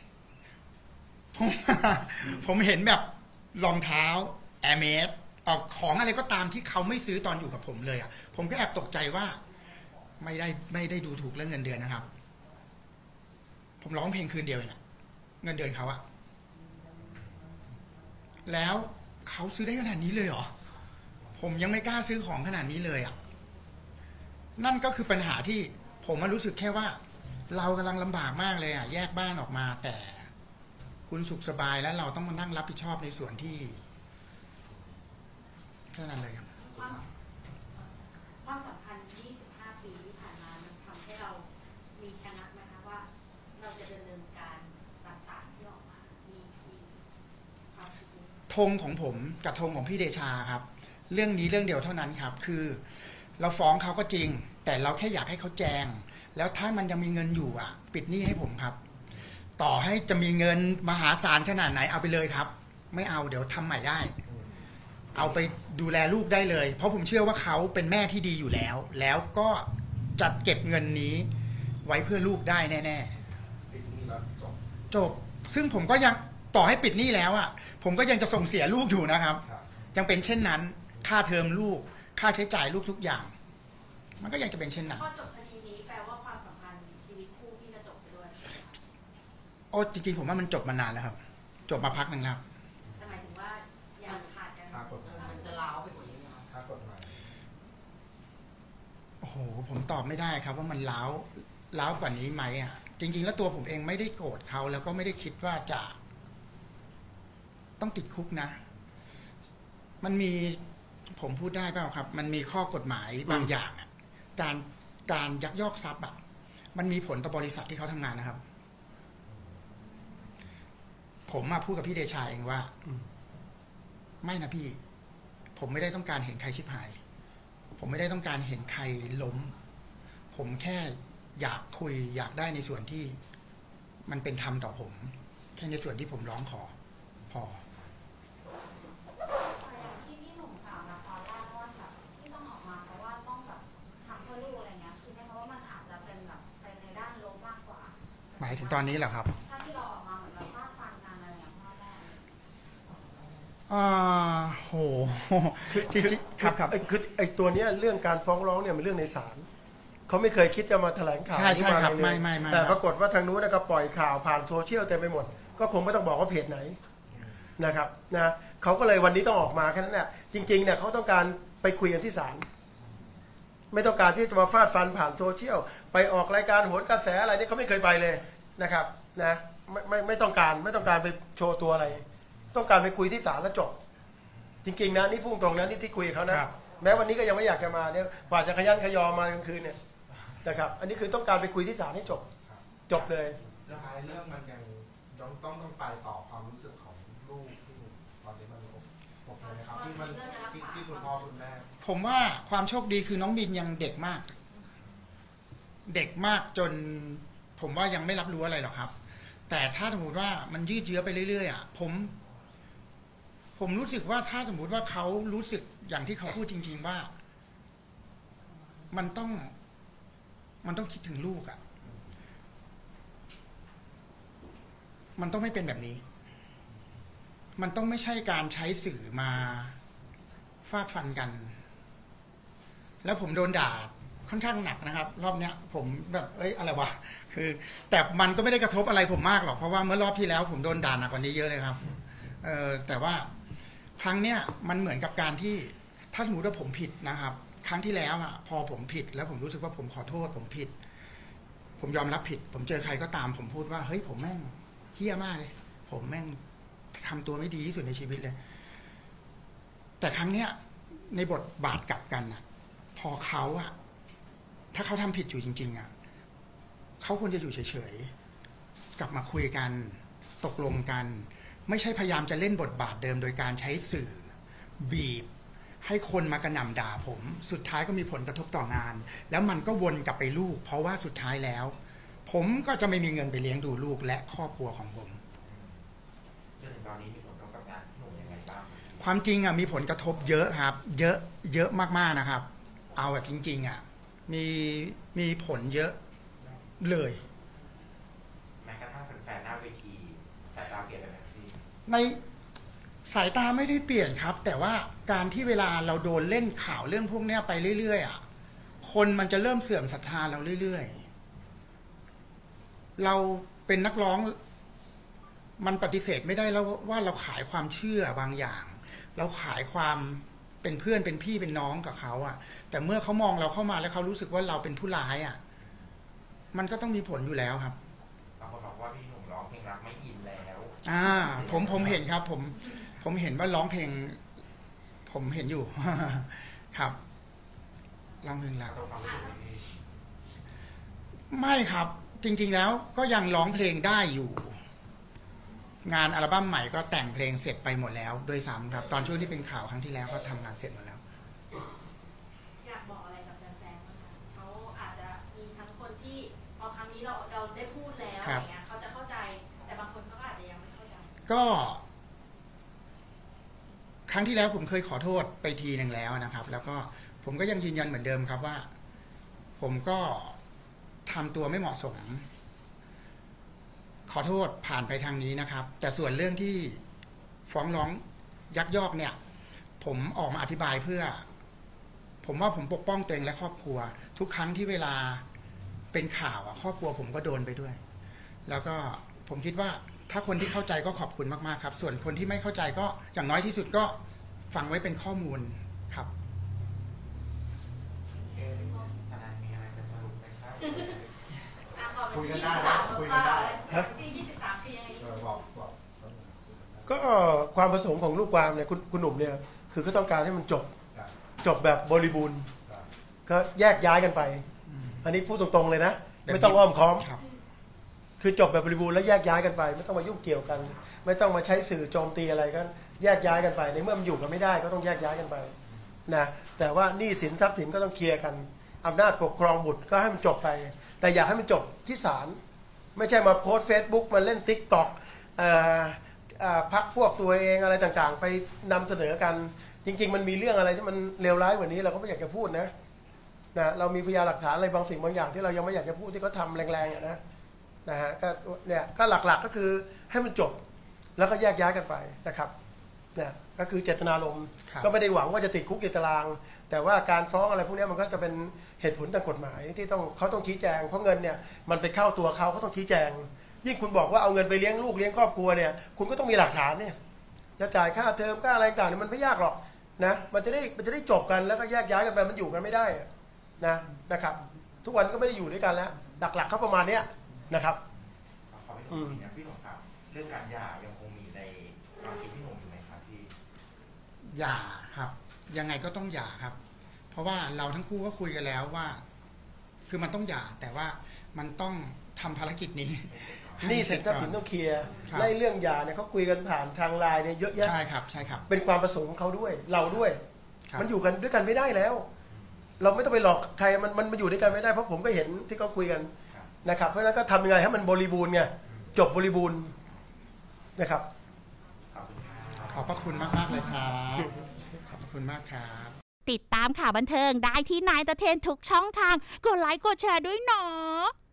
ผมเห็นแบบรองเท้าแอร์เมสของอะไรก็ตามที่เขาไม่ซื้อตอนอยู่กับผมเลยผมก็แอบตกใจว่าไม่ได้ดูถูกเรื่องเงินเดือนนะครับผมร้องเพลงคืนเดียวเองเงินเดือนเขาแล้วเขาซื้อได้ขนาดนี้เลยเหรอผมยังไม่กล้าซื้อของขนาดนี้เลยนั่นก็คือปัญหาที่ผมรู้สึกแค่ว่าเรากำลังลำบากมากเลยแยกบ้านออกมาแต่คุณสุขสบายแล้วเราต้องมานั่งรับผิดชอบในส่วนที่แค่นั้นเลยครับความสัมพันธ์25 ปีที่ผ่านมามันทำให้เรามีชะงักไหมคะว่าเราจะดำเนินการต่างๆที่ออกมามีความคิดธงของผมกับธงของพี่เดชาครับเรื่องนี้เรื่องเดียวเท่านั้นครับคือเราฟ้องเขาก็จริงแต่เราแค่อยากให้เขาแจงแล้วถ้ามันยังมีเงินอยู่ปิดหนี้ให้ผมครับต่อให้จะมีเงินมหาศาลขนาดไหนเอาไปเลยครับไม่เอาเดี๋ยวทำใหม่ได้เอาไปดูแลลูกได้เลยเพราะผมเชื่อว่าเขาเป็นแม่ที่ดีอยู่แล้วแล้วก็จัดเก็บเงินนี้ไว้เพื่อลูกได้แน่ๆปิดหนี้แล้วจบซึ่งผมก็ยังต่อให้ปิดหนี้แล้วผมก็ยังจะส่งเสียลูกอยู่นะครับยังเป็นเช่นนั้นค่าเทอมลูกค่าใช้จ่ายลูกทุกอย่างมันก็ยังจะเป็นเช่นนั้นพอจบคดีนี้แปลว่าความสัมพันธ์ชีวิตคู่พี่จะจบไปด้วยจริงๆผมว่ามันจบมานานแล้วครับจบมาพักหนึ่งแล้วหมายถึงว่าอย่าขาดกันมันจะล้าวไปกว่านี้ไหมครับถ้ากฎหมายโอ้โหผมตอบไม่ได้ครับว่ามันล้าวกว่านี้ไหมจริงๆแล้วตัวผมเองไม่ได้โกรธเขาแล้วก็ไม่ได้คิดว่าจะต้องติดคุกนะมันมีผมพูดได้เปล่าครับมันมีข้อกฎหมายบางอย่างการยักยอกทรัพย์มันมีผลต่อบริษัทที่เขาทำงานนะครับผมพูดกับพี่เดชาเองว่าไม่นะพี่ผมไม่ได้ต้องการเห็นใครชิบหายผมไม่ได้ต้องการเห็นใครล้มผมแค่อยากคุยอยากได้ในส่วนที่มันเป็นธรรมต่อผมแค่ในส่วนที่ผมร้องขอพอหมายถึงตอนนี้เหรอครับที่เราออกมาเหมือนแบบว่าฟันกันอะไรอย่างพ่อแม่โหจริงๆครับคือไอ้ตัวเนี้ยเรื่องการฟ้องร้องเนี่ยมันเรื่องในศาลเขาไม่เคยคิดจะมาแถลงข่าวใช่ครับไม่แต่ปรากฏว่าทางนู้นก็ปล่อยข่าวผ่านโซเชียลเต็มไปหมดก็คงไม่ต้องบอกว่าเพจไหนนะครับนะเขาก็เลยวันนี้ต้องออกมาแค่นั้นแหละจริงๆเนี่ยเขาต้องการไปคุยกันที่ศาลไม่ต้องการที่จะมาฟาดฟันผ่านโซเชียลไปออกรายการโหนกระแสอะไรนี่เขาไม่เคยไปเลยนะครับนะไม่ต้องการไปโชว์ตัวอะไรต้องการไปคุยที่ศาลแล้วจบจริงๆนะนี่พูดตรงนะนี่ที่คุยกับเขานะแม้วันนี้ก็ยังไม่อยากจะมาเนี่ยกว่าจะขยันขยอมากลางคืนเนี่ยนะครับอันนี้คือต้องการไปคุยที่ศาลให้จบเลยสุดท้ายเรื่องมันยังต้องไปต่อความรู้สึกของลูกที่ตอนนี้มันโอเคไหมครับที่คุณพ่อคุณแม่ผมว่าความโชคดีคือน้องบินยังเด็กมากจนผมว่ายังไม่รับรู้อะไรหรอกครับแต่ถ้าสมมติว่ามันยืดเยื้อไปเรื่อยๆผมรู้สึกว่าถ้าสมมติว่าเขารู้สึกอย่างที่เขาพูดจริงๆว่ามันต้องคิดถึงลูกมันต้องไม่เป็นแบบนี้ มันต้องไม่ใช่การใช้สื่อมาฟาดฟันกัน แล้วผมโดนด่าค่อนข้างหนักนะครับ รอบเนี้ยผมแบบอะไรวะคือแต่มันก็ไม่ได้กระทบอะไรผมมากหรอกเพราะว่าเมื่อรอบที่แล้วผมโดนด่าหนักกว่านี้เยอะเลยครับแต่ว่าครั้งเนี้ยมันเหมือนกับการที่ถ้าสมมติว่าผมผิดนะครับครั้งที่แล้วอ่ะพอผมผิดแล้วผมรู้สึกว่าผมขอโทษผมผิดผมยอมรับผิดผมเจอใครก็ตามผมพูดว่าเฮ้ยผมแม่งเหี้ยมากเลยผมแม่งทำตัวไม่ดีที่สุดในชีวิตเลยแต่ครั้งเนี้ยในบทบาทกลับกันอ่ะพอเขาอ่ะถ้าเขาทำผิดอยู่จริงๆอ่ะเขาควรจะอยู่เฉยๆกลับมาคุยกันตกลงกันไม่ใช่พยายามจะเล่นบทบาทเดิมโดยการใช้สื่อบีบให้คนมากระหน่ำด่าผมสุดท้ายก็มีผลกระทบต่องานแล้วมันก็วนกลับไปลูกเพราะว่าสุดท้ายแล้วผมก็จะไม่มีเงินไปเลี้ยงดูลูกและครอบครัวของผมจนถึงตอนนี้มีผลกระทบกับงานพี่หนุ่มยังไงบ้างความจริงอ่ะมีผลกระทบเยอะครับเยอะมากๆนะครับเอาแบบจริงๆอ่ะมีผลเยอะเลยแม้กระทั่งแฟนๆหน้าเวทีสายตาเปลี่ยนไปไหมพี่ในสายตาไม่ได้เปลี่ยนครับแต่ว่าการที่เวลาเราโดนเล่นข่าวเรื่องพวกนี้ไปเรื่อยๆอ่ะคนมันจะเริ่มเสื่อมศรัทธาเราเรื่อยๆเราเป็นนักร้องมันปฏิเสธไม่ได้แล้วว่าเราขายความเชื่อบางอย่างเราขายความเป็นเพื่อนเป็นพี่เป็นน้องกับเขาอ่ะแต่เมื่อเขามองเราเข้ามาแล้วเขารู้สึกว่าเราเป็นผู้ร้ายอ่ะมันก็ต้องมีผลอยู่แล้วครับบางคนบอกว่าพี่หนุ่มร้องเพลงรักไม่อินแล้วผมเห็นครับผมเห็นว่าร้องเพลงผมเห็นอยู่ ครับร้องเพลงรักไม่ครับจริงๆแล้วก็ยังร้องเพลงได้อยู่งานอัลบั้มใหม่ก็แต่งเพลงเสร็จไปหมดแล้วโดยซ้ำครับตอนช่วงที่เป็นข่าวครั้งที่แล้วก็ทำงานเสร็จหมดแล้วอยากบอกอะไรกับแฟนๆบ้างคะเขาอาจจะมีทั้งคนที่พอครั้งนี้เราได้พูดแล้วอะไรเงี้ยเขาจะเข้าใจแต่บางคนเขาอาจจะยังไม่เข้าใจก็ครั้งที่แล้วผมเคยขอโทษไปทีนึงแล้วนะครับแล้วก็ผมก็ยังยืนยันเหมือนเดิมครับว่าผมก็ทำตัวไม่เหมาะสมขอโทษผ่านไปทางนี้นะครับแต่ส่วนเรื่องที่ฟ้องร้องยักยอกเนี่ยผมออกมาอธิบายเพื่อผมว่าผมปกป้องตัวเองและครอบครัวทุกครั้งที่เวลาเป็นข่าวครอบครัวผมก็โดนไปด้วยแล้วก็ผมคิดว่าถ้าคนที่เข้าใจก็ขอบคุณมากๆครับส่วนคนที่ไม่เข้าใจก็อย่างน้อยที่สุดก็ฟังไว้เป็นข้อมูลครับมีอะไรจะสรุปไหมครับคุยกันได้ที่23ปียังไงก็ความประสงค์ของลูกความเนี่ยคุณหนุ่มเนี่ยคือก็ต้องการให้มันจบแบบบริบูรณ์ก็แยกย้ายกันไปอันนี้พูดตรงๆเลยนะไม่ต้องอ้อมค้อมคือจบแบบบริบูรณ์แล้วแยกย้ายกันไปไม่ต้องมายุ่งเกี่ยวกันไม่ต้องมาใช้สื่อโจมตีอะไรก็แยกย้ายกันไปในเมื่อมันอยู่กันไม่ได้ก็ต้องแยกย้ายกันไปนะแต่ว่าหนี้สินทรัพย์สินก็ต้องเคลียร์กันอำนาจปกครองบุตรก็ให้มันจบไปแต่อยากให้มันจบที่ศาลไม่ใช่มาโพสต์ Facebook มาเล่น TikTok พักพวกตัวเองอะไรต่างๆไปนำเสนอกันจริงๆมันมีเรื่องอะไรที่มันเลวร้ายกว่านี้เราก็ไม่อยากจะพูดนะเรามีพยานหลักฐานอะไรบางสิ่งบางอย่างที่เรายังไม่อยากจะพูดที่เขาทำแรงๆนะฮะก็เนี่ยก็หลักๆก็คือให้มันจบแล้วก็แยกย้ายกันไปนะครับเนี่ยก็คือเจตนารมณ์ก็ไม่ได้หวังว่าจะติดคุกติดตารางแต่ว่าการฟ้องอะไรพวกนี้มันก็จะเป็นเหตุผลทางกฎหมายที่เขาต้องชี้แจงเพราะเงินเนี่ยมันไปเข้าตัวเขาต้องชี้แจงยิ่งคุณบอกว่าเอาเงินไปเลี้ยงลูกเลี้ยงครอบครัวเนี่ยคุณก็ต้องมีหลักฐานเนี่ยจะจ่ายค่าเทอมค่าอะไรต่างๆมันไม่ยากหรอกนะมันจะได้จบกันแล้วก็แยกย้ายกันไปมันอยู่กันไม่ได้นะครับทุกวันก็ไม่ได้อยู่ด้วยกันแล้วหลักๆเขาประมาณเนี้ยนะครับขอพี่หนุ่มพี่หนุ่มครับเรื่องการหย่ายังคงมีในความคิดพี่หนุ่มอยู่ไหมครับที่หย่าครับยังไงก็ต้องหย่าครับเพราะว่าเราทั้งคู่ก็คุยกันแล้วว่าคือมันต้องหย่าแต่ว่ามันต้องทำภารกิจนี้นี่เสร็จก็ถึงต้องเคลียร์ไล่เรื่องหย่าเนี่ยเขาคุยกันผ่านทางไลน์เนี่ยเยอะแยะใช่ครับเป็นความประสงค์ของเขาด้วยเราด้วยมันอยู่กันด้วยกันไม่ได้แล้วเราไม่ต้องไปหลอกใครมันมาอยู่ด้วยกันไม่ได้เพราะผมก็เห็นที่เขาคุยกันนะครับเพราะฉะนั้นก็ทำยังไงให้มันบริบูรณ์ไงจบบริบูรณ์นะครับขอบพระคุณมากๆเลยครับขอบคุณมากครับติดตามข่าวบันเทิงได้ที่นายตะเทนทุกช่องทางกดไลค์กดแชร์ด้วยเนาะ